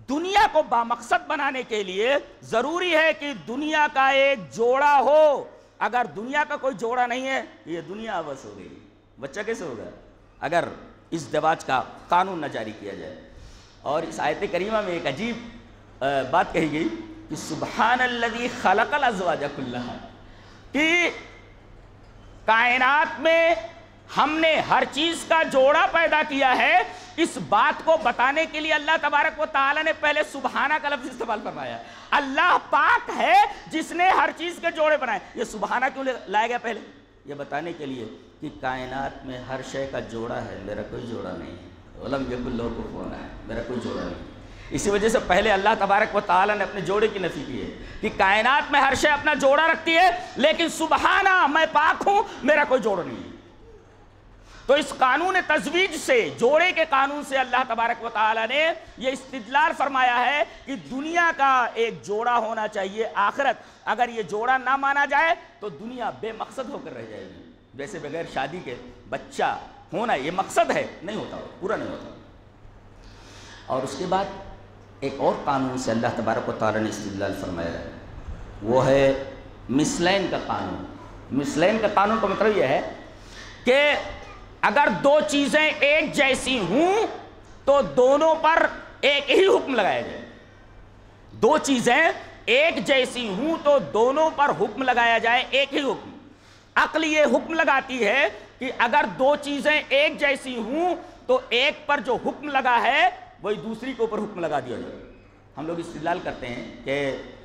دنیا کو بامقصد بنانے کے لیے ضروری ہے کہ دنیا کا ایک جوڑا ہو. اگر دنیا کا کوئی جوڑا نہیں ہے یہ دنیا عبث ہو گئی. بچہ کیسے ہوگا اگر ازدواج کا قانون نہ جاری کیا جائے. اور اس آیت کریمہ میں ایک عجیب بات کہی گئی کہ سبحان الذی خلق الازواج کلھا، کہ کائنات میں ہم نے ہر چیز کا جوڑا پیدا کیا ہے. اس بات کو بتانے کے لیے اللہ تبارک و تعالی نے پہلے سبحانہ کا لفظ استعمال فرمایا. اللہ پاک ہے جس نے ہر چیز کے جوڑے بنائے. یہ سبحانہ کیوں لایا گیا پہلے؟ یہ بتانے کے لیے کہ کائنات میں ہر شے کا جوڑا ہے، میرا کوئی جوڑا نہیں ہے. ولم یکن لہ کفوا احد، میرا کوئی جوڑا نہیں. اسی وجہ سے پہلے اللہ تبارک و تعالی نے اپنے جوڑے کی نفی کی ہے کہ کائنات میں ہر شے اپنا جوڑا رکھتی ہے، لیکن سبحانہ میں پاک ہوں، میرا کوئی جوڑا نہیں ہے. تو اس قانون تزویج سے، جوڑے کے قانون سے اللہ تبارک و تعالی نے یہ استدلال فرمایا ہے کہ دنیا کا ایک جوڑا ہونا چاہیے آخرت. اگر یہ جوڑا نہ مانا جائے تو دنیا بے مقصد ہو کر رہ جائے گی. ویسے بغیر شادی کے بچہ ہونا یہ مقصد ہے، نہیں ہوتا، پورا نہیں ہوتا. اور اس کے بعد ایک اور قانون سے اللہ تبارک و تعالی نے استدلال فرمایا ہے، وہ ہے مثلین کا قانون. مثلین کا قانون کا مطلب یہ ہے کہ اگر دو چیزیں ایک جیسی ہوں تو دونوں پر ایک ہی حکم لگایا جائے. دو چیزیں ایک جیسی ہوں تو دونوں پر حکم لگایا جائے، ایک ہی حکم. عقل یہ حکم لگاتی ہے کہ اگر دو چیزیں ایک جیسی ہوں تو ایک پر جو حکم لگا ہے وہی دوسری کے اوپر حکم لگا دیا جائے. ہم لوگ استدلال کرتے ہیں کہ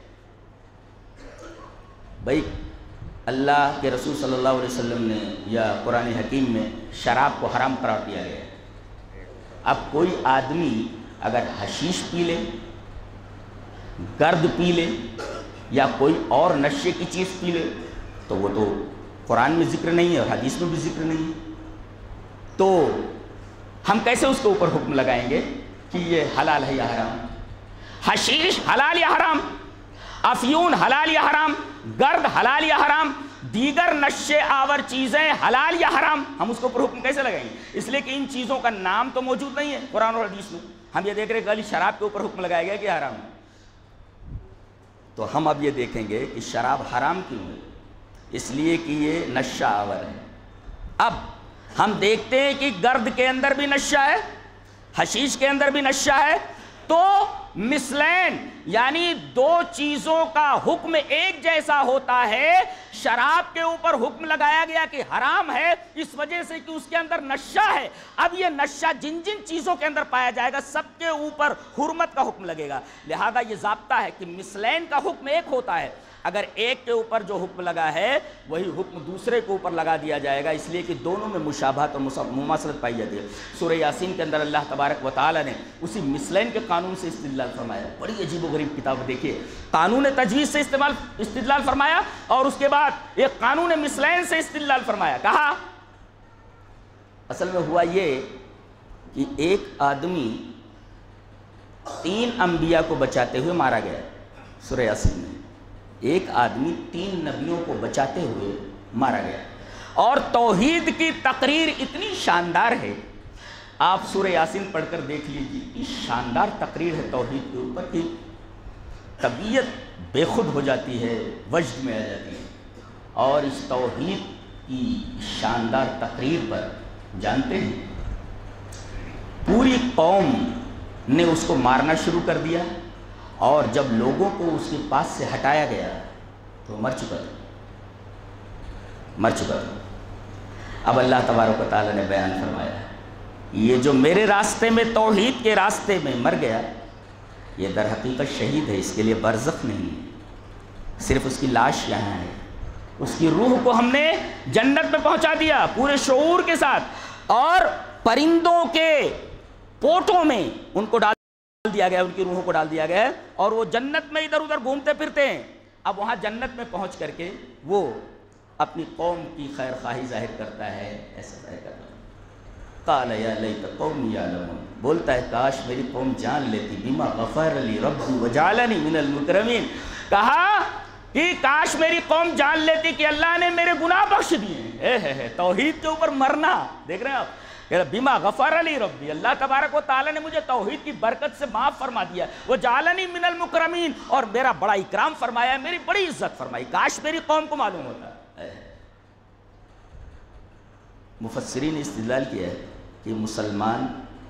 بھائی اللہ کے رسول صلی اللہ علیہ وسلم نے یا قرآن حکیم میں شراب کو حرام قرار دیا گیا ہے. اب کوئی آدمی اگر حشیش پی لے، گرد پی لے یا کوئی اور نشے کی چیز پی لے تو وہ تو قرآن میں ذکر نہیں ہے اور حدیث میں بھی ذکر نہیں ہے. تو ہم کیسے اس کے اوپر حکم لگائیں گے کہ یہ حلال ہے یا حرام؟ حشیش حلال یا حرام، افیون حلال یا حرام، گرد حلال یا حرام، دیگر نشے آور چیزیں حلال یا حرام، ہم اس کے اوپر حکم کیسے لگائیں گے؟ اس لیے کہ ان چیزوں کا نام تو موجود نہیں ہے قرآن اور حدیث میں. ہم یہ دیکھ رہے کہ شراب کے اوپر حکم لگایا گیا کہ حرام ہے. تو ہم اب یہ دیکھیں گے کہ شراب حرام کیوں ہے؟ اس لیے کہ یہ نشہ آور ہے. اب ہم دیکھتے ہیں کہ گرد کے اندر بھی نشہ ہے، حشیش کے اندر بھی نشہ ہے. تو مثلین یعنی دو چیزوں کا حکم ایک جیسا ہوتا ہے. شراب کے اوپر حکم لگایا گیا کہ حرام ہے اس وجہ سے کہ اس کے اندر نشہ ہے. اب یہ نشہ جن جن چیزوں کے اندر پایا جائے گا سب کے اوپر حرمت کا حکم لگے گا. لہذا یہ ضابطہ ہے کہ مثلین کا حکم ایک ہوتا ہے، اگر ایک کے اوپر جو حکم لگا ہے وہی حکم دوسرے کے اوپر لگا دیا جائے گا. اس لیے کہ دونوں میں مشابہت اور مماثلت پائی جاتی ہے. سورہ یاسین کے اندر اللہ تبارک و تعالی نے اسی مثلین کے قانون سے استدلال فرمایا. بڑی عجیب و غریب کتاب دیکھیے، قانون تجویز سے استعمال استدلال فرمایا اور اس کے بعد ایک قانون مثلین سے استدلال فرمایا. کہا اصل میں ہوا یہ کہ ایک آدمی تین انبیاء کو بچاتے ہوئے مارا گیا. سورہ یاسین میں ایک آدمی تین نبیوں کو بچاتے ہوئے مارا گیا. اور توحید کی تقریر اتنی شاندار ہے، آپ سورہ یاسین پڑھ کر دیکھ لیجیے. اتنی شاندار تقریر ہے توحید کے اوپر کہ طبیعت بے خود ہو جاتی ہے، وجد میں آ جاتی ہے. اور اس توحید کی شاندار تقریر پر جانتے ہیں پوری قوم نے اس کو مارنا شروع کر دیا. اور جب لوگوں کو اس کے پاس سے ہٹایا گیا تو مر چکا تھا مر چکا تھا اب اللہ تبارک و تعالی نے بیان فرمایا یہ جو میرے راستے میں توحید کے راستے میں مر گیا یہ در حقیقت شہید ہے، اس کے لیے برزخ نہیں ہے، صرف اس کی لاش یہاں ہے. اس کی روح کو ہم نے جنت میں پہنچا دیا پورے شعور کے ساتھ، اور پرندوں کے پوٹوں میں ان کو ڈال دیا گیا، ان کی روحوں کو ڈال دیا گیا ہے اور وہ جنت میں ادھر ادھر گھومتے پھرتے ہیں. اب وہاں جنت میں پہنچ کر کے وہ اپنی قوم کی خیر خواہی ظاہر کرتا ہے. ایسا ظاہر کرتا ہے قال یا لیت قومی یعلمون، بولتا ہے کاش میری قوم جان لیتی بما غفر لی ربی وجعلنی من المکرمین. کہا کہ کاش میری قوم جان لیتی کہ اللہ نے میرے گناہ بخش دیے. اے ہے ہے توحید کے اوپر مرنا، دیکھ رہے ہیں آپ کہ بما غفر علی ربی، اللہ تبارک و تعالیٰ نے مجھے توحید کی برکت سے معاف فرما دیا، وہ جعلنی من المکرمین، اور میرا بڑا اکرام فرمایا، میری بڑی عزت فرمائی، کاش میری قوم کو معلوم ہوتا۔ مفسرین نے استدلال کیا ہے کہ مسلمان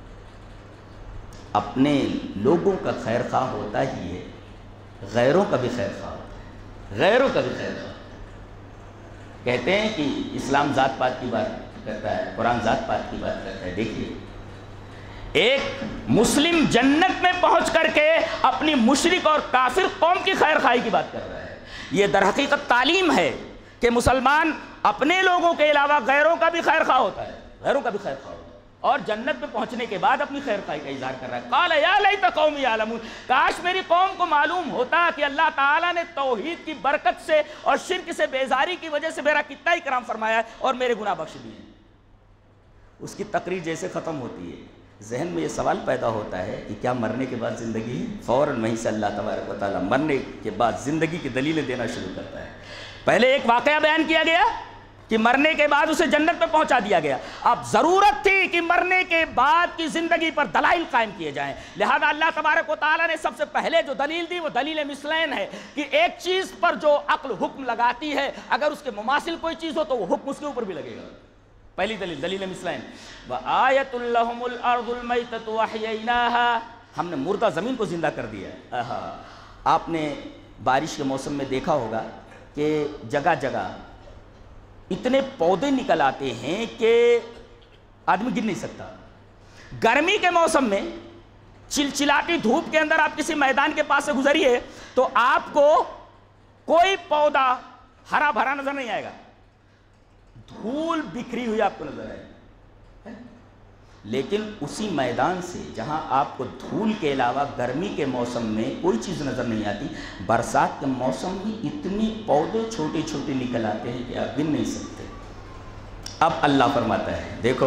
اپنے لوگوں کا خیر خواہ ہوتا ہی ہے، غیروں کا بھی خیر خواہ ہوتا ہے، غیروں کا بھی خیر خواہ ہوتا ہے۔ کہتے ہیں کہ اسلام ذات پات کی بات کرتا ہے، قرآن ذات پات کی بات کرتا ہے۔ دیکھیے، ایک مسلم جنت میں پہنچ کر کے اپنی مشرک اور کافر قوم کی خیر خواہی کی بات کر رہا ہے۔ یہ در حقیقت تعلیم ہے کہ مسلمان اپنے لوگوں کے علاوہ غیروں کا بھی خیر خواہ ہوتا ہے، غیروں کا بھی خیر خواہ ہوتا ہے، اور جنت میں پہنچنے کے بعد اپنی خیر خواہی کا اظہار کر رہا ہے۔ قال یا لیت قومی یعلمون، کاش میری قوم کو معلوم ہوتا کہ اللہ تعالیٰ نے توحید کی برکت سے اور شرک سے بیزاری کی وجہ سے میرا کتنا اکرام فرمایا ہے اور میرے گناہ بخش دیے ہیں۔ اس کی تقریر جیسے ختم ہوتی ہے، ذہن میں یہ سوال پیدا ہوتا ہے کہ کیا مرنے کے بعد زندگی ہے؟ فوراً وہیں سے اللہ تبارک و تعالیٰ مرنے کے بعد زندگی کی دلیلیں دینا شروع کرتا ہے۔ پہلے ایک واقعہ بیان کیا گیا کہ مرنے کے بعد اسے جنت میں پہنچا دیا گیا، اب ضرورت تھی کہ مرنے کے بعد کی زندگی پر دلائل قائم کیے جائیں، لہذا اللہ تبارک و تعالیٰ نے سب سے پہلے جو دلیل دی وہ دلیل مثلین ہے، کہ ایک چیز پر جو عقل حکم لگاتی ہے اگر اس کے مماثل کوئی چیز ہو تو وہ حکم اس کے اوپر بھی لگے گا۔ پہلی دلیل دلیل مثلین، وَآیَةٌ لَهُمُ الْأَرْضُ الْمَيْتَةُ وَأَحْيَيْنَاهَا، ہم نے مردہ زمین کو زندہ کر دیا ہے۔ آپ نے بارش کے موسم میں دیکھا ہوگا کہ جگہ جگہ اتنے پودے نکل آتے ہیں کہ آدمی گر نہیں سکتا۔ گرمی کے موسم میں چلچلاتی دھوپ کے اندر آپ کسی میدان کے پاس سے گزریے تو آپ کو کوئی پودا ہرا بھرا نظر نہیں آئے گا، دھول بکھری ہوئی آپ کو نظر آئے گا۔ لیکن اسی میدان سے جہاں آپ کو دھول کے علاوہ گرمی کے موسم میں کوئی چیز نظر نہیں آتی، برسات کے موسم میں اتنے پودے چھوٹے چھوٹے نکل آتے ہیں کہ آپ گن نہیں سکتے۔ اب اللہ فرماتا ہے دیکھو،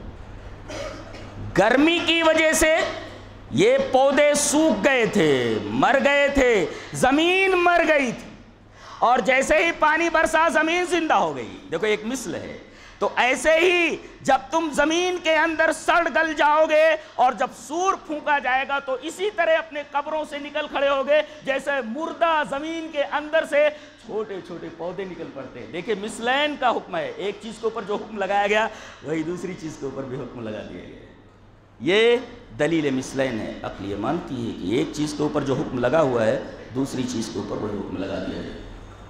گرمی کی وجہ سے یہ پودے سوکھ گئے تھے، مر گئے تھے، زمین مر گئی تھی، اور جیسے ہی پانی برسا زمین زندہ ہو گئی۔ دیکھو ایک مثل ہے، تو ایسے ہی جب تم زمین کے اندر سڑ گل جاؤ گے اور جب سور پھونکا جائے گا تو اسی طرح اپنے قبروں سے نکل کھڑے ہوگے جیسے مردہ زمین کے اندر سے چھوٹے چھوٹے پودے نکل پڑتے ہیں۔ دیکھیں مثلین کا حکم ہے، ایک چیز کے اوپر جو حکم لگایا گیا وہی دوسری چیز کے اوپر بھی حکم لگا دیا گیا۔ یہ دلیل مثلین ہے، عقل یہ مانتی ہے کہ ایک چیز کے اوپر جو حکم لگا ہوا ہے دوسری چیز کے اوپر وہی حکم لگا دیا جائے۔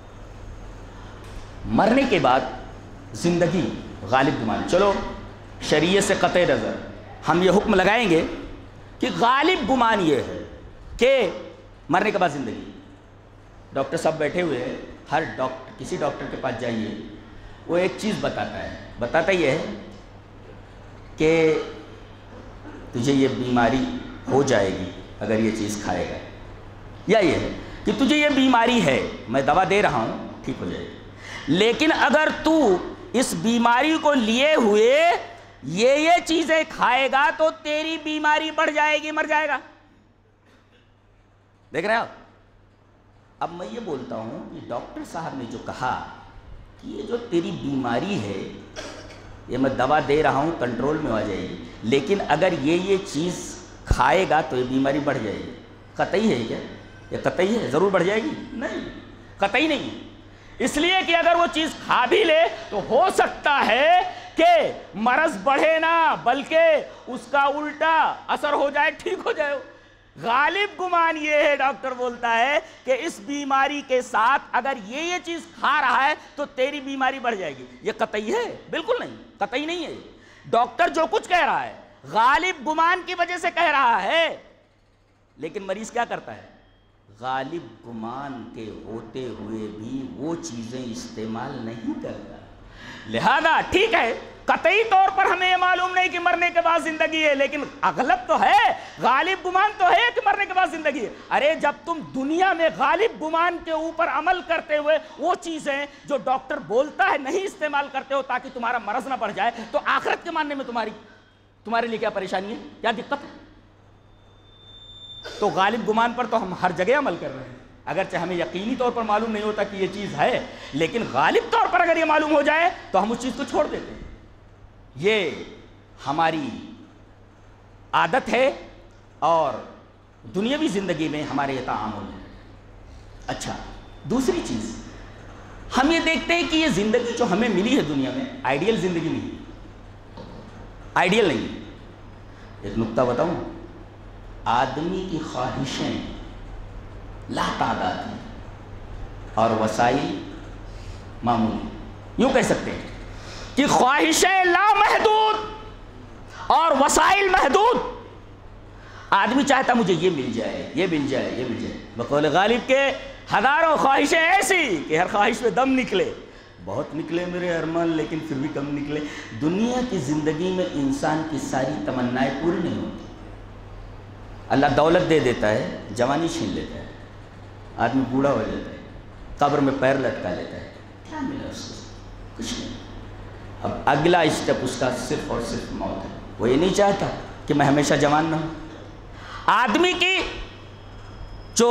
مرنے کے بعد زندگی غالب گمان، چلو شریعت سے قطع نظر ہم یہ حکم لگائیں گے کہ غالب گمان یہ ہے کہ مرنے کے بعد زندگی۔ ڈاکٹر صاحب بیٹھے ہوئے ہیں، ہر ڈاکٹر کسی ڈاکٹر کے پاس جائیے وہ ایک چیز بتاتا ہے، بتاتا یہ ہے کہ تجھے یہ بیماری ہو جائے گی اگر یہ چیز کھائے گا، یا یہ ہے کہ تجھے یہ بیماری ہے میں دوا دے رہا ہوں ٹھیک ہو جائے گی، لیکن اگر تو اس بیماری کو لیے ہوئے یہ یہ چیزیں کھائے گا تو تیری بیماری بڑھ جائے گی، مر جائے گا۔ دیکھ رہے ہیں آپ؟ اب میں یہ بولتا ہوں کہ ڈاکٹر صاحب نے جو کہا کہ یہ جو تیری بیماری ہے یہ میں دوا دے رہا ہوں کنٹرول میں آ جائے گی، لیکن اگر یہ یہ چیز کھائے گا تو یہ بیماری بڑھ جائے گی، قطعی ہے کیا؟ یہ قطعی ہے ضرور بڑھ جائے گی؟ نہیں، قطعی نہیں، اس لیے کہ اگر وہ چیز کھا بھی لے تو ہو سکتا ہے کہ مرض بڑھے نہ بلکہ اس کا الٹا اثر ہو جائے، ٹھیک ہو جائے۔ غالب گمان یہ ہے، ڈاکٹر بولتا ہے کہ اس بیماری کے ساتھ اگر یہ یہ چیز کھا رہا ہے تو تیری بیماری بڑھ جائے گی۔ یہ قطعی ہے؟ بالکل نہیں، قطعی نہیں ہے۔ ڈاکٹر جو کچھ کہہ رہا ہے غالب گمان کی وجہ سے کہہ رہا ہے، لیکن مریض کیا کرتا ہے؟ غالب گمان کے ہوتے ہوئے بھی وہ چیزیں استعمال نہیں کرتا۔ لہذا ٹھیک ہے قطعی طور پر ہمیں یہ معلوم نہیں کہ مرنے کے بعد زندگی ہے، لیکن اغلب تو ہے، غالب گمان تو ہے کہ مرنے کے بعد زندگی ہے۔ ارے جب تم دنیا میں غالب گمان کے اوپر عمل کرتے ہوئے وہ چیزیں جو ڈاکٹر بولتا ہے نہیں استعمال کرتے ہو تاکہ تمہارا مرض نہ بڑھ جائے، تو آخرت کے ماننے میں تمہاری تمہارے لیے کیا پریشانی ہے، کیا دقت ہے؟ تو غالب گمان پر تو ہم ہر جگہ عمل کر رہے ہیں، اگرچہ ہمیں یقینی طور پر معلوم نہیں ہوتا کہ یہ چیز ہے، لیکن غالب طور پر اگر یہ معلوم ہو جائے تو ہم اس چیز کو چھوڑ دیتے ہیں۔ یہ ہماری عادت ہے اور دنیاوی زندگی میں ہمارے یہ تعامل ہے۔ اچھا، دوسری چیز ہم یہ دیکھتے ہیں کہ یہ زندگی جو ہمیں ملی ہے دنیا میں آئیڈیل زندگی نہیں، آئیڈیل نہیں۔ ایک نکتہ بتاؤں، آدمی کی خواہشیں لا تعداد ہیں اور وسائل معمولی، یوں کہہ سکتے ہیں کہ خواہشیں لامحدود اور وسائل محدود۔ آدمی چاہتا مجھے یہ مل جائے، یہ مل جائے، یہ مل جائے، بقول غالب کے ہزاروں خواہشیں ایسی کہ ہر خواہش میں دم نکلے، بہت نکلے میرے ارمان لیکن پھر بھی کم نکلے۔ دنیا کی زندگی میں انسان کی ساری تمنائیں پوری نہیں ہوتی۔ اللہ دولت دے دیتا ہے، جوانی چھین لیتا ہے، آدمی بوڑھا ہو جاتا ہے، قبر میں پیر لٹکا لیتا ہے، کیا ملا اس کو؟ کچھ نہیں۔ اب اگلا اسٹیپ اس کا صرف اور صرف موت ہے۔ وہ یہ نہیں چاہتا کہ میں ہمیشہ جوان نہ ہوں۔ آدمی کی جو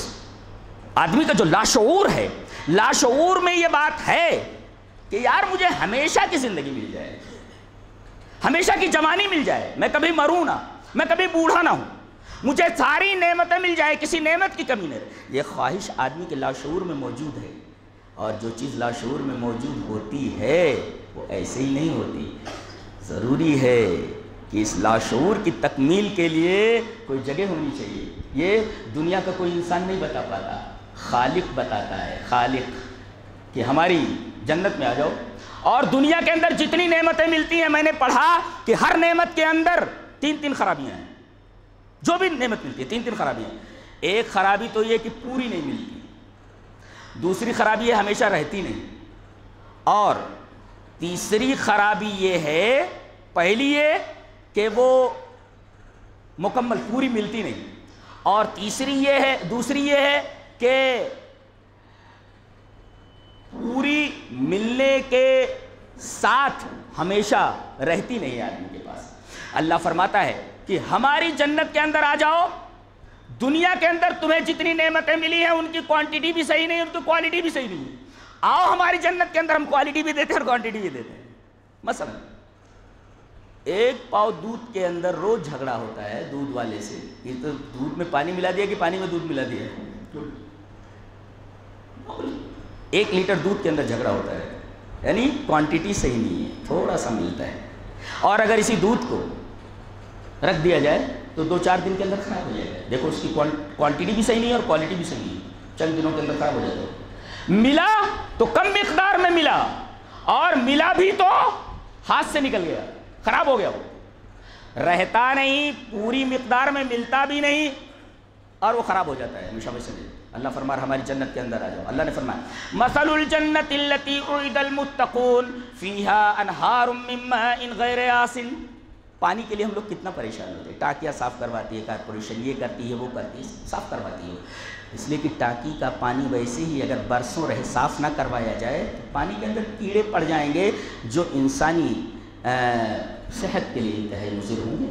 آدمی کا جو لاشعور ہے، لاشعور میں یہ بات ہے کہ یار مجھے ہمیشہ کی زندگی مل جائے، ہمیشہ کی جوانی مل جائے، میں کبھی مروں نہ، میں کبھی بوڑھا نہ ہوں، مجھے ساری نعمتیں مل جائے، کسی نعمت کی کمی نہ رہے۔ یہ خواہش آدمی کے لاشعور میں موجود ہے، اور جو چیز لاشعور میں موجود ہوتی ہے وہ ایسے ہی نہیں ہوتی۔ ضروری ہے کہ اس لاشعور کی تکمیل کے لیے کوئی جگہ ہونی چاہیے۔ یہ دنیا کا کوئی انسان نہیں بتا پاتا، خالق بتاتا ہے، خالق، کہ ہماری جنت میں آ جاؤ۔ اور دنیا کے اندر جتنی نعمتیں ملتی ہیں، میں نے پڑھا کہ ہر نعمت کے اندر تین تین خرابیاں ہیں۔ جو بھی نعمت ملتی ہے تین تین خرابیاں ہیں۔ ایک خرابی تو یہ کہ پوری نہیں ملتی، دوسری خرابی یہ ہمیشہ رہتی نہیں، اور تیسری خرابی یہ ہے، پہلی یہ کہ وہ مکمل پوری ملتی نہیں، اور تیسری یہ ہے دوسری یہ ہے کہ پوری ملنے کے ساتھ ہمیشہ رہتی نہیں ہے آدمی کے پاس۔ اللہ فرماتا ہے کہ ہماری جنت کے اندر آ جاؤ، دنیا کے اندر تمہیں جتنی نعمتیں ملی ہیں ان کی کوانٹٹی بھی صحیح نہیں، ان کی کوالٹی بھی صحیح نہیں ہے۔ آؤ ہماری جنت کے اندر، ہم کوالٹی بھی دیتے ہیں اور کوانٹٹی بھی دیتے ہیں۔ مثلا ایک پاؤ دودھ کے اندر روز جھگڑا ہوتا ہے دودھ والے سے، یہ تو دودھ میں پانی ملا دیا کہ پانی میں دودھ ملا دیا۔ ایک لیٹر دودھ کے اندر جھگڑا ہوتا ہے، یعنی کوانٹٹی صحیح نہیں ہے، تھوڑا سا ملتا ہے۔ اور اگر اسی دودھ کو رکھ دیا جائے تو دو چار دن کے اندر خراب ہو جائے گا۔ دیکھو اس کی کوانٹٹی بھی صحیح نہیں ہے اور کوالٹی بھی صحیح نہیں ہے، چند دنوں کے اندر خراب ہو جاتا ہے۔ ملا تو کم مقدار میں ملا، اور ملا بھی تو ہاتھ سے نکل گیا، خراب ہو گیا، وہ رہتا نہیں، پوری مقدار میں ملتا بھی نہیں، اور وہ خراب ہو جاتا ہے ہمیشہ ویسے نہیں۔ اللہ فرما رہا ہماری جنت کے اندر آ جاؤ۔ اللہ نے فرمایا مثل الجنت التي وعد المتقون فيها انہار من ماء غیر آسن۔ پانی کے لیے ہم لوگ کتنا پریشان ہوتے ہیں، ٹانکیاں صاف کرواتی ہے کارپوریشن، یہ کرتی ہے وہ کرتی ہے، صاف کرواتی ہے، اس لیے کہ ٹانکی کا پانی ویسے ہی اگر برسوں رہے صاف نہ کروایا جائے تو پانی کے اندر کیڑے پڑ جائیں گے جو انسانی صحت کے لیے انتہائی مضر ہوں گے۔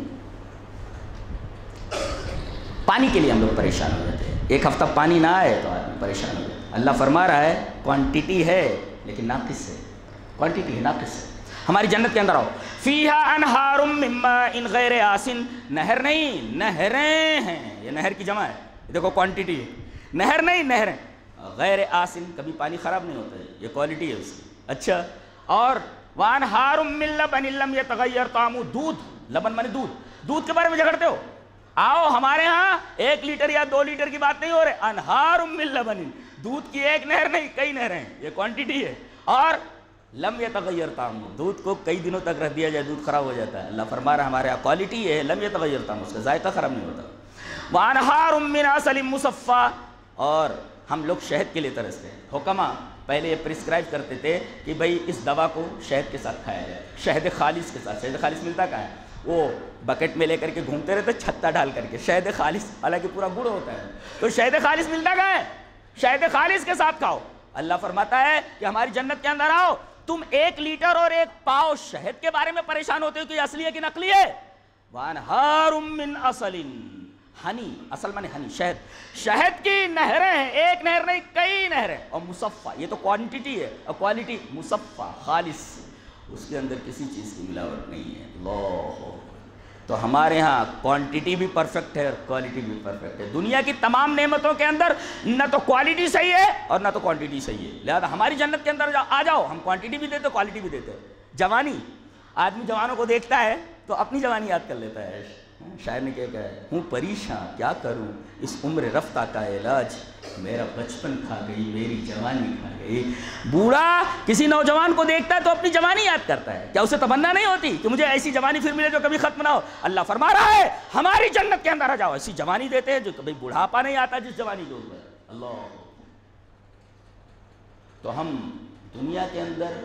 پانی کے لیے ہم لوگ پریشان ہو جاتے ہیں، ایک ہفتہ پانی نہ آئے تو آدمی پریشان ہو جاتا ہے۔ اللہ فرما رہا ہے کوانٹٹی ہے لیکن ناقص ہے، کوانٹٹی ہے ناقص ہے۔ ہماری جنت کے اندر آؤ، فیہا انہار من ماء غیر آسن، نہر نہیں نہریں ہیں، یہ نہر کی جمع ہے، دیکھو کوانٹٹی ہے، نہر نہیں نہریں، غیر آسن، کبھی پانی خراب نہیں ہوتا ہے، یہ کوالٹی ہے اس کی۔ اچھا، اور وانہار من لبن لم یتغیر طعمہ، دودھ، لبن مانے دودھ، دودھ کے بارے میں جھگڑتے ہو، آؤ ہمارے ہاں ایک لیٹر یا دو لیٹر کی بات نہیں ہو رہے، انہار من لبن، دودھ کی ایک نہر نہیں کئی نہریں، یہ کوانٹٹی ہے، اور لم یتغیر طعمہ، دودھ کو کئی دنوں تک رکھ دیا جائے دودھ خراب ہو جاتا ہے۔ اللہ فرما رہا ہمارے یہاں کوالٹی ہے، لم یتغیر طعمہ، اس کا ذائقہ خراب نہیں ہوتا۔ وانہار من عسل مصفی، اور ہم لوگ شہد کے لیے ترستے ہیں۔ حکما پہلے یہ پرسکرائب کرتے تھے کہ بھئی اس دوا کو شہد کے ساتھ کھایا جائے، شہد خالص کے ساتھ۔ شہد خالص ملتا کہاں ہے؟ وہ بکٹ میں لے کر کے گھومتے رہتے چھتا ڈال کر کے، شہد خالص، حالانکہ پورا گڑ ہوتا ہے، تو شہد خالص ملتا کہاں ہے؟ شہد خالص کے ساتھ کھاؤ۔ اللہ فرماتا ہے کہ ہماری جنت کے اندر آؤ، تم ایک لیٹر اور ایک پاؤ شہد کے بارے میں پریشان ہوتے ہو کہ یہ اصلی ہے کہ نقلی ہے۔ وانہار من عسل، ہنی، اصل مانے ہنی، شہد، شہد کی نہریں ہیں، ایک نہر نہیں کئی نہریں، اور مصفی، یہ تو کوانٹٹی ہے، اور کوالٹی مصفی خالص، اس کے اندر کسی چیز کی ملاوٹ نہیں ہے. اللہ. تو ہمارے ہاں کوانٹٹی بھی پرفیکٹ ہے اور کوالٹی بھی پرفیکٹ ہے. دنیا کی تمام نعمتوں کے اندر نہ تو کوالٹی صحیح ہے اور نہ تو کوانٹٹی صحیح ہے. لہذا ہماری جنت کے اندر آ جاؤ, ہم کوانٹٹی بھی دیتے کوالٹی بھی دیتے. جوانی, آدمی جوانوں کو دیکھتا ہے تو اپنی جوانی یاد کر لیتا ہے. شاعر نے کیا کہا ہے, ہوں پریشان کیا کروں اس عمر رفتہ کا علاج, میرا بچپن کھا گئی میری جوانی کھا گئی. بوڑھا کسی نوجوان کو دیکھتا ہے تو اپنی جوانی یاد کرتا ہے. کیا اسے تمنا نہیں ہوتی کہ مجھے ایسی جوانی پھر ملے جو کبھی ختم نہ ہو؟ اللہ فرما رہا ہے ہماری جنت کے اندر آ جاؤ, ایسی جوانی دیتے ہیں جو کبھی بڑھاپا نہیں آتا جس جوانی کے اوپر. اللہ. تو ہم دنیا کے اندر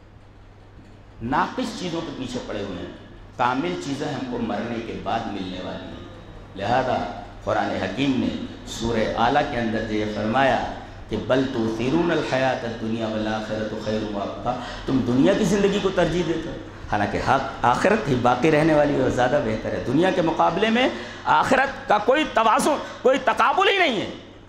ناقص چیزوں کے پیچھے پڑے ہوئے ہیں, کامل چیزیں ہم کو مرنے کے بعد ملنے والی ہیں. لہذا قرآن حکیم نے سورہ اعلیٰ کے اندر جو یہ فرمایا کہ بل تؤثرون الحیات الدنیا والآخرۃ خیر وابقیٰ, تم دنیا کی زندگی کو ترجیح دیتے ہو, حالانکہ حق آخرت ہی باقی رہنے والی اور زیادہ بہتر ہے. دنیا کے مقابلے میں آخرت کا کوئی توازن, کوئی تقابل ہی نہیں ہے.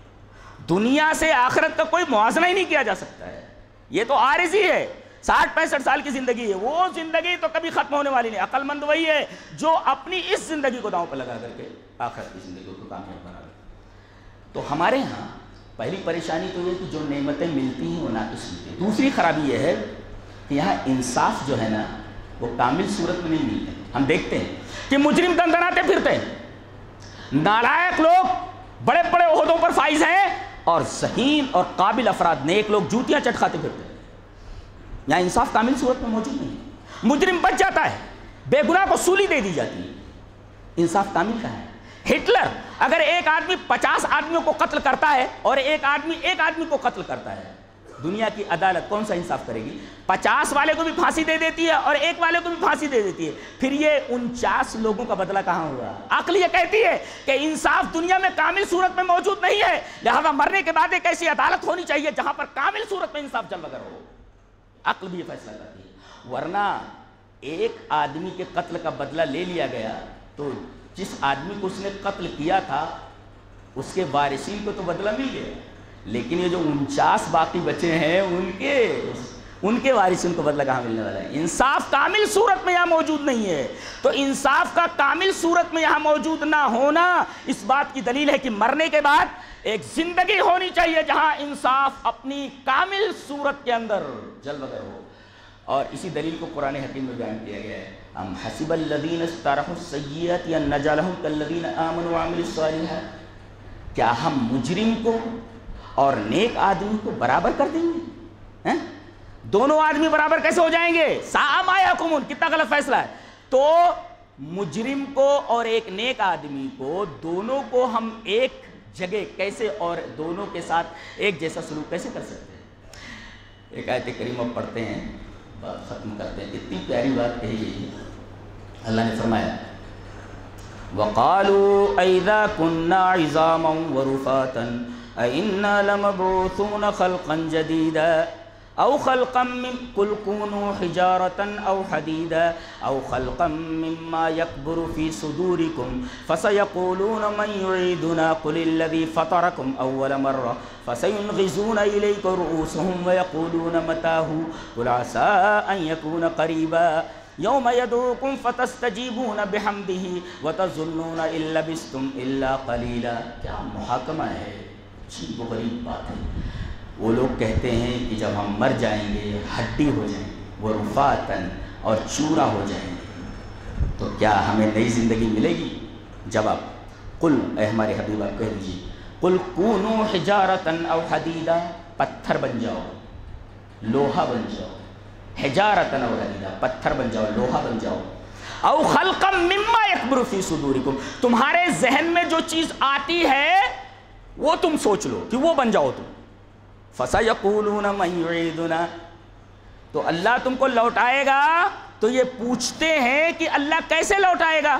دنیا سے آخرت کا کوئی موازنہ ہی نہیں کیا جا سکتا ہے. یہ تو عارضی ہے. ساٹھ پینسٹھ سال کی زندگی ہے, وہ زندگی تو کبھی ختم ہونے والی نہیں. عقل مند وہی ہے جو اپنی اس زندگی کو داؤں پہ لگا کر کے آخرت کی زندگی کو کامیاب بنا لے. تو ہمارے ہاں پہلی پریشانی تو یہ کہ جو نعمتیں ملتی ہیں وہ ناقص ملتی ہیں. دوسری خرابی یہ ہے کہ یہاں انصاف جو ہے نا وہ کامل صورت میں نہیں ملتے. ہم دیکھتے ہیں کہ مجرم دندناتے پھرتے ہیں, نالائق لوگ بڑے بڑے عہدوں پر فائز ہیں, اور ذہین اور قابل افراد نیک لوگ جوتیاں چٹکھاتے پھرتے ہیں. یہاں انصاف کامل صورت میں موجود نہیں ہے. مجرم بچ جاتا ہے, بے گناہ کو سولی دے دی جاتی ہے. انصاف کامل کا ہے. ہٹلر اگر ایک آدمی پچاس آدمیوں کو قتل کرتا ہے اور ایک آدمی ایک آدمی کو قتل کرتا ہے, دنیا کی عدالت کون سا انصاف کرے گی؟ پچاس والے کو بھی پھانسی دے دیتی ہے اور ایک والے کو بھی پھانسی دے دیتی ہے. پھر یہ انچاس لوگوں کا بدلہ کہاں ہوگا؟ عقل یہ کہتی ہے کہ انصاف دنیا میں کامل صورت میں موجود نہیں ہے, لہذا مرنے کے بعد ایک ایسی عدالت ہونی چاہیے جہاں پر کامل صورت میں انصاف چل رہا ہو. عقل بھی یہ فیصلہ کرتی ہے. ورنہ ایک آدمی کے قتل کا بدلہ لے لیا گیا تو جس آدمی کو اس نے قتل کیا تھا اس کے وارثین کو تو بدلہ مل گیا, لیکن یہ جو انچاس باقی بچے ہیں ان کے ان کے وارثین کو بدلہ کہاں ملنے والا ہے؟ انصاف کامل صورت میں یہاں موجود نہیں ہے. تو انصاف کا کامل صورت میں یہاں موجود نہ ہونا اس بات کی دلیل ہے کہ مرنے کے بعد ایک زندگی ہونی چاہیے جہاں انصاف اپنی کامل صورت کے اندر جلوگر ہو. اور اسی دلیل کو قرآن حکیم میں بیان کیا گیا ہے, ام حسب الذین اجترحوا السیئات ان نجعلهم کالذین آمنوا وعملوا الصالحات, کیا ہم مجرم کو اور نیک آدمی کو برابر کر دیں گے؟ دونوں آدمی برابر کیسے ہو جائیں گے؟ ساء ما یحکمون, کتنا غلط فیصلہ ہے. تو مجرم کو اور ایک نیک آدمی کو دونوں کو ہم ایک جگہ کیسے اور دونوں کے ساتھ ایک جیسا سلوک کیسے کر سکتے ہیں؟ ایک آیت کریمہ پڑھتے ہیں, بات ختم کرتے ہیں. اتنی پیاری بات کہی گئی ہے. اللہ نے فرمایا وَقَالُوا أَإِذَا كُنَّا عِظَامًا وَرُفَاتًا أَإِنَّا لَمَبْعُوثُونَ خَلْقًا جَدِيدًا أَوْ خَلْقًا مِّن قُلْ كُونُوا حِجَارَةً أَوْ حَدِيدًا أَوْ خَلْقًا مِّمَّا يَكْبُرُ فِي صُدُورِكُمْ فَسَيَقُولُونَ مَن يُعِيدُنَا قُلِ الَّذِي فَطَرَكُمْ أَوَّلَ مَرَّةٍ فَسَيُنْغِضُونَ إِلَيْكَ رُءُوسَهُمْ وَيَقُولُونَ مَتَىٰ قُلْ عَسَىٰ أَن يَكُونَ قَرِيبًا يَوْمَ يَدْعُوكُمْ فَتَسْتَجِيبُونَ بِحَمْدِهِ وَتَظُنُّونَ إِن لَّبِثْتُمْ إِلَّا قَلِيلًا. کیا محاکمہ ہے, عجیب و غریب بات ہے. وہ لوگ کہتے ہیں کہ جب ہم مر جائیں گے, ہڈی ہو جائیں گے, وہ رفاتن اور چورا ہو جائیں گے, تو کیا ہمیں نئی زندگی ملے گی؟ جواب, قل, اے ہمارے حبیب آپ کہہ دیجیے, قل کونوا حجارۃ او حدیدا, پتھر بن جاؤ, لوہا بن جاؤ. حجارۃ او حدیدا, پتھر بن جاؤ, لوہا بن جاؤ. او خلقا مما یکبر فی صدورکم, تمہارے ذہن میں جو چیز آتی ہے وہ تم سوچ لو کہ وہ بن جاؤ تم. فَسَيَقُولُونَ مَن يُعِيدُنَا, تو اللہ تم کو لوٹائے گا. تو یہ پوچھتے ہیں کہ اللہ کیسے لوٹائے گا؟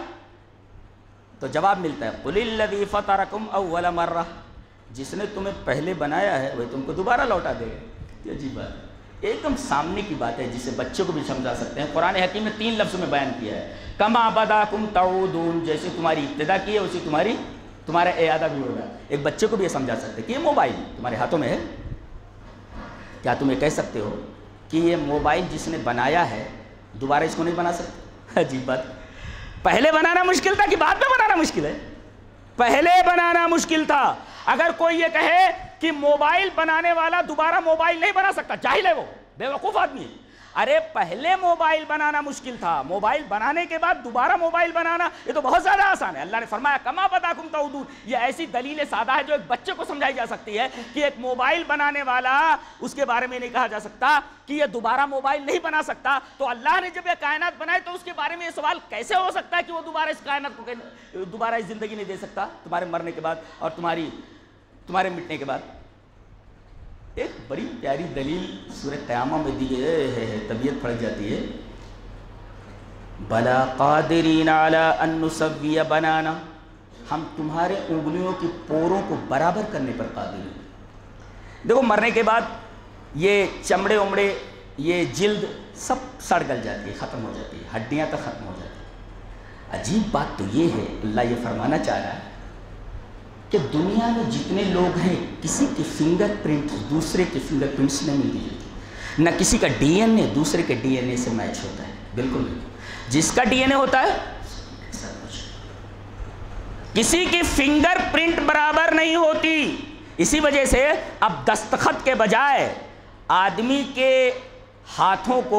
تو جواب ملتا ہے قُلِ الَّذِي فَطَرَكُمْ أَوَّلَ مَرَّةٍ, جس نے تمہیں پہلے بنایا ہے وہی تم کو دوبارہ لوٹا دے گا. یہ عجیب بات ہے, ایک دم سامنے کی بات ہے جسے بچوں کو بھی سمجھا سکتے ہیں. قرآن حکیم نے تین لفظوں میں بیان کیا ہے, کما بداکم تعودون, جیسے تمہاری ابتدا کی ہے اسی تمہاری تمہارا اعادہ بھی ہوگا. ایک بچے کو بھی یہ سمجھا سکتے ہیں کہ یہ موبائل تمہارے ہاتھوں میں ہے, کیا تم یہ کہہ سکتے ہو کہ یہ موبائل جس نے بنایا ہے دوبارہ اس کو نہیں بنا سکتے؟ عجیب بات. پہلے بنانا مشکل تھا کہ بعد میں بنانا مشکل ہے؟ پہلے بنانا مشکل تھا. اگر کوئی یہ کہے کہ موبائل بنانے والا دوبارہ موبائل نہیں بنا سکتا، جاہل ہے وہ، بے وقوف آدمی ہے. ارے پہلے موبائل بنانا مشکل تھا، موبائل بنانے کے بعد دوبارہ موبائل بنانا یہ تو بہت زیادہ آسان ہے. اللہ نے فرمایا کما بداکم تعودون. یہ ایسی دلیل سادہ ہے جو ایک بچے کو سمجھائی جا سکتی ہے کہ ایک موبائل بنانے والا اس کے بارے میں نہیں کہا جا سکتا کہ یہ دوبارہ موبائل نہیں بنا سکتا. تو اللہ نے جب یہ کائنات بنائی تو اس کے بارے میں یہ سوال کیسے ہو سکتا ہے کہ وہ دوبارہ اس کائنات کو دوبارہ اس زندگی نہیں دے سکتا تمہارے مرنے کے بعد اور تمہاری تمہارے مٹنے کے بعد. ایک بڑی پیاری دلیل سورہ قیامہ میں دی ہے، طبیعت پھڑ جاتی ہے. بلا قادرین علی ان نسوی بنانا، ہم تمہارے انگلیوں کی پوروں کو برابر کرنے پر قادر ہیں. دیکھو مرنے کے بعد یہ چمڑے ومڑے یہ جلد سب سڑ گل جاتی ہے، ختم ہو جاتی ہے، ہڈیاں تک ختم ہو جاتی ہیں. عجیب بات تو یہ ہے، اللہ یہ فرمانا چاہ رہا ہے کہ دنیا میں جتنے لوگ ہیں کسی کی فنگر پرنٹ دوسرے کے فنگر پرنٹ سے نہیں ملتی جلتی، نہ کسی کا ڈی این اے دوسرے کے ڈی این اے سے میچ ہوتا ہے. بالکل نہیں. جس کا ڈی این اے ہوتا ہے کسی کی فنگر پرنٹ برابر نہیں ہوتی. اسی وجہ سے اب دستخط کے بجائے آدمی کے ہاتھوں کو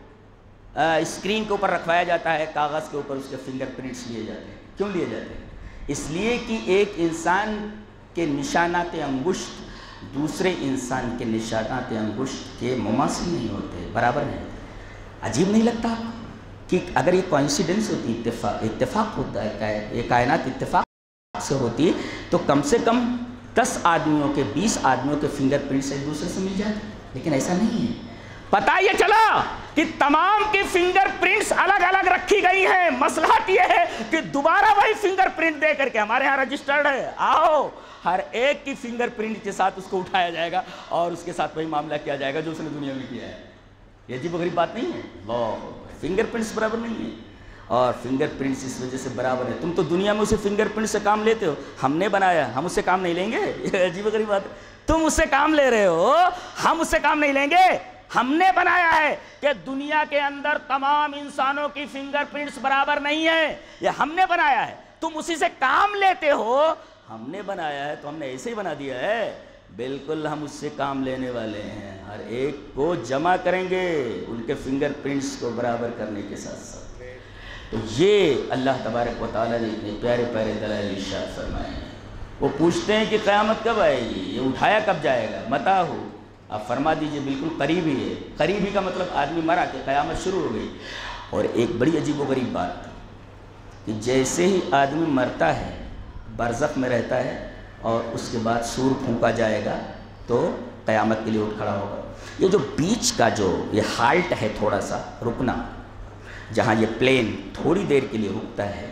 اسکرین کے اوپر رکھوایا جاتا ہے، کاغذ کے اوپر اس کے فنگر پرنٹس لیے جاتے ہیں. کیوں لیے جاتے ہیں؟ اس لیے کہ ایک انسان کے نشانات انگشت دوسرے انسان کے نشانات انگشت کے مماثل نہیں ہوتے، برابر نہیں ہوتے. عجیب نہیں لگتا کہ اگر یہ کوئنسیڈنس ہوتی، اتفاق اتفاق ہوتا ہے، یہ کائنات اتفاق سے ہوتی تو کم سے کم دس آدمیوں کے بیس آدمیوں کے فنگر پرنٹس ایک دوسرے سے مل جاتے. لیکن ایسا نہیں ہے. پتہ یہ چلا کہ تمام کی فنگر پرنٹس الگ الگ رکھی گئی ہیں. مصلحت یہ ہے کہ دوبارہ وہی فنگر پرنٹ دے کر کے ہمارے ہاں رجسٹرڈ ہے، آؤ ہر ایک کی فنگر پرنٹ کے ساتھ اس کو اٹھایا جائے گا اور اس کے ساتھ وہی معاملہ کیا جائے گا جو اس نے دنیا میں کیا ہے. یہ عجیب و غریب بات نہیں ہے. واہ، فنگر پرنٹس برابر نہیں ہے. اور فنگر پرنٹس اس وجہ سے برابر ہے. تم تو دنیا میں اسے فنگر پرنٹ سے کام لیتے ہو، ہم نے بنایا، ہم اس سے کام نہیں لیں گے. یہ عجیب و غریب بات ہے. تم اس سے کام لے رہے ہو، ہم اس سے کام نہیں لیں گے. ہم نے بنایا ہے کہ دنیا کے اندر تمام انسانوں کی فنگر پرنٹس برابر نہیں ہے. یہ ہم نے بنایا ہے، تم اسی سے کام لیتے ہو. ہم نے بنایا ہے تو ہم نے ایسے ہی بنا دیا ہے. بالکل ہم اس سے کام لینے والے ہیں. ہر ایک کو جمع کریں گے ان کے فنگر پرنٹس کو برابر کرنے کے ساتھ ساتھ. تو یہ اللہ تبارک و تعالیٰ نے اتنے پیارے پیارے دلائل ارشاد فرمائے ہیں. وہ پوچھتے ہیں کہ قیامت کب آئے گی، یہ اٹھایا کب جائے گا، متى ہو. آپ فرما دیجئے بالکل قریب ہی ہے. قریب ہی کا مطلب آدمی مرا کہ قیامت شروع ہو گئی. اور ایک بڑی عجیب و غریب بات کہ جیسے ہی آدمی مرتا ہے برزخ میں رہتا ہے اور اس کے بعد سور پھونکا جائے گا تو قیامت کے لیے اٹھ کھڑا ہوگا. یہ جو بیچ کا جو یہ ہالٹ ہے، تھوڑا سا رکنا، جہاں یہ پلین تھوڑی دیر کے لیے رکتا ہے،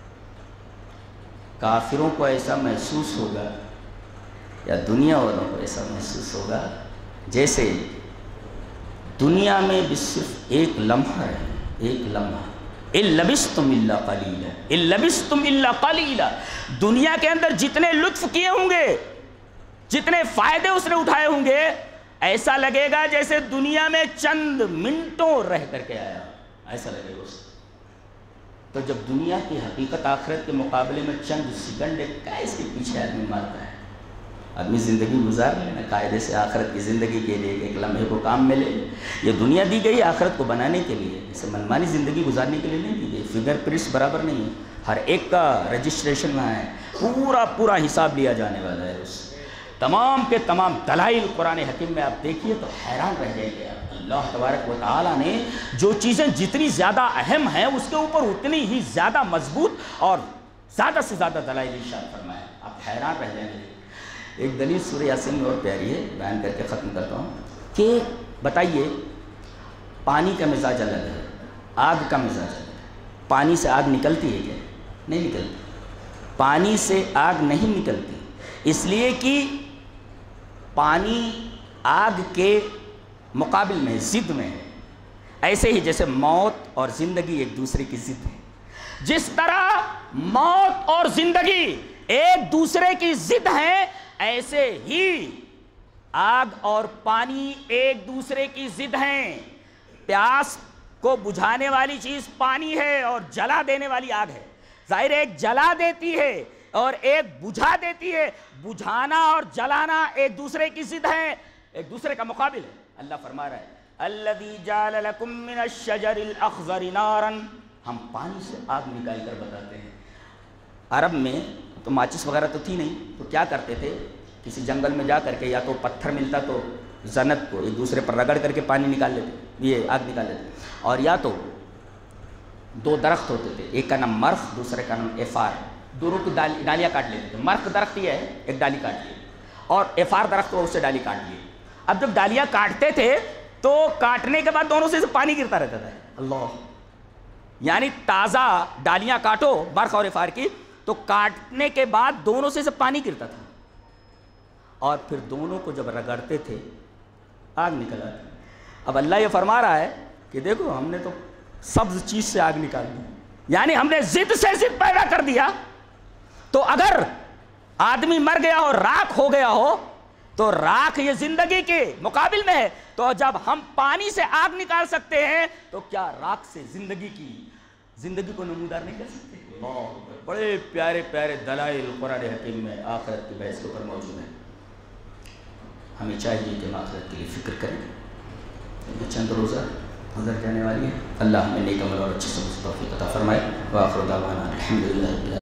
کافروں کو ایسا محسوس ہوگا یا دنیا والوں کو ایسا محسوس ہوگا جیسے دنیا میں بھی صرف ایک لمحہ ہے، ایک لمحہ. اِن لبثتم الا قلیلا، اِن لبثتم الا قلیلا. دنیا کے اندر جتنے لطف کیے ہوں گے، جتنے فائدے اس نے اٹھائے ہوں گے، ایسا لگے گا جیسے دنیا میں چند منٹوں رہ کر کے آیا، ایسا لگے گا اس کو. تو جب دنیا کی حقیقت آخرت کے مقابلے میں چند سیکنڈ کیسے کے پیچھے آدمی مارتا ہے. آدمی زندگی گزار لینا قاعدے سے آخرت کی زندگی کے لیے، ایک لمحے کو کام میں لے. یہ دنیا دی گئی آخرت کو بنانے کے لیے، اسے منمانی زندگی گزارنے کے لیے نہیں دی گئی. فنگر پرنٹس برابر نہیں ہے، ہر ایک کا رجسٹریشن وہاں ہے، پورا پورا حساب لیا جانے والا ہے. اس تمام کے تمام دلائل قرآن حکیم میں آپ دیکھیے تو حیران رہ جائیں گے. اللہ تبارک و تعالیٰ نے جو چیزیں جتنی زیادہ اہم ہیں اس کے اوپر اتنی ہی زیادہ مضبوط اور زیادہ سے زیادہ دلائل ارشاد فرمایا. آپ حیران رہ جائیں گے. ایک دلیل سورہ یاسین میں اور پیاری ہے، بیان کر کے ختم کرتا ہوں کہ بتائیے پانی کا مزاج الگ ہے، آگ کا مزاج الگ ہے. پانی سے آگ نکلتی ہے کیا؟ نہیں نکلتی. پانی سے آگ نہیں نکلتی، اس لیے کہ پانی آگ کے مقابل میں ضد میں ہے. ایسے ہی جیسے موت اور زندگی ایک دوسرے کی ضد ہے، جس طرح موت اور زندگی ایک دوسرے کی ضد ہیں، ایسے ہی آگ اور پانی ایک دوسرے کی ضد ہیں. پیاس کو بجھانے والی چیز پانی ہے اور جلا دینے والی آگ ہے. ظاہر ایک جلا دیتی ہے اور ایک بجھا دیتی ہے. بجھانا اور جلانا ایک دوسرے کی ضد ہے, ایک دوسرے کا مقابل ہے. اللہ فرما رہا ہے الذی جعل لکم من الشجر الاخضر نارا, ہم پانی سے آگ نکال کر بتاتے ہیں. عرب میں تو ماچس وغیرہ تو تھی نہیں, تو کیا کرتے تھے, کسی جنگل میں جا کر کے یا تو پتھر ملتا تو زنت کو ایک دوسرے پر رگڑ کر کے پانی نکال لیتے, یہ آگ نکال لیتے. اور یا تو دو درخت ہوتے تھے, ایک کا نام مرخ, دوسرے کا نام افار, دونوں کی ڈالیاں کاٹ لیتے تھے. مرخ درخت یہ ہے, ایک ڈالی کاٹ لی, اور افار درخت وہ اس سے ڈالی کاٹ لی. اب جب ڈالیاں کاٹتے تھے تو کاٹنے کے بعد دونوں سے پانی گرتا رہتا تھا. اللہ, یعنی تازہ ڈالیاں کاٹو مرخ اور افار کی, تو کاٹنے کے بعد دونوں سے پانی گرتا تھا, اور پھر دونوں کو جب رگڑتے تھے آگ نکل آتی. اب اللہ یہ فرما رہا ہے کہ دیکھو ہم نے تو سبز چیز سے آگ نکال دی, یعنی ہم نے ضد سے ضد پیدا کر دیا. تو اگر آدمی مر گیا ہو, راکھ ہو گیا ہو, تو راکھ یہ زندگی کے مقابل میں ہے. تو جب ہم پانی سے آگ نکال سکتے ہیں تو کیا راکھ سے زندگی کی زندگی کو نمودار نہیں کر سکتے؟ بڑے پیارے پیارے دلائل قرآن حکیم میں آخرت کی بحث کے اوپر موجود ہیں. ہمیں چاہیے کہ ہم آخرت کے لیے فکر کریں. چند روزہ گزر جانے والی ہے. اللہ ہمیں نیک عمل اور اچھی سمجھ توفیق عطا فرمائے. وآخر دعوانا الحمدللہ.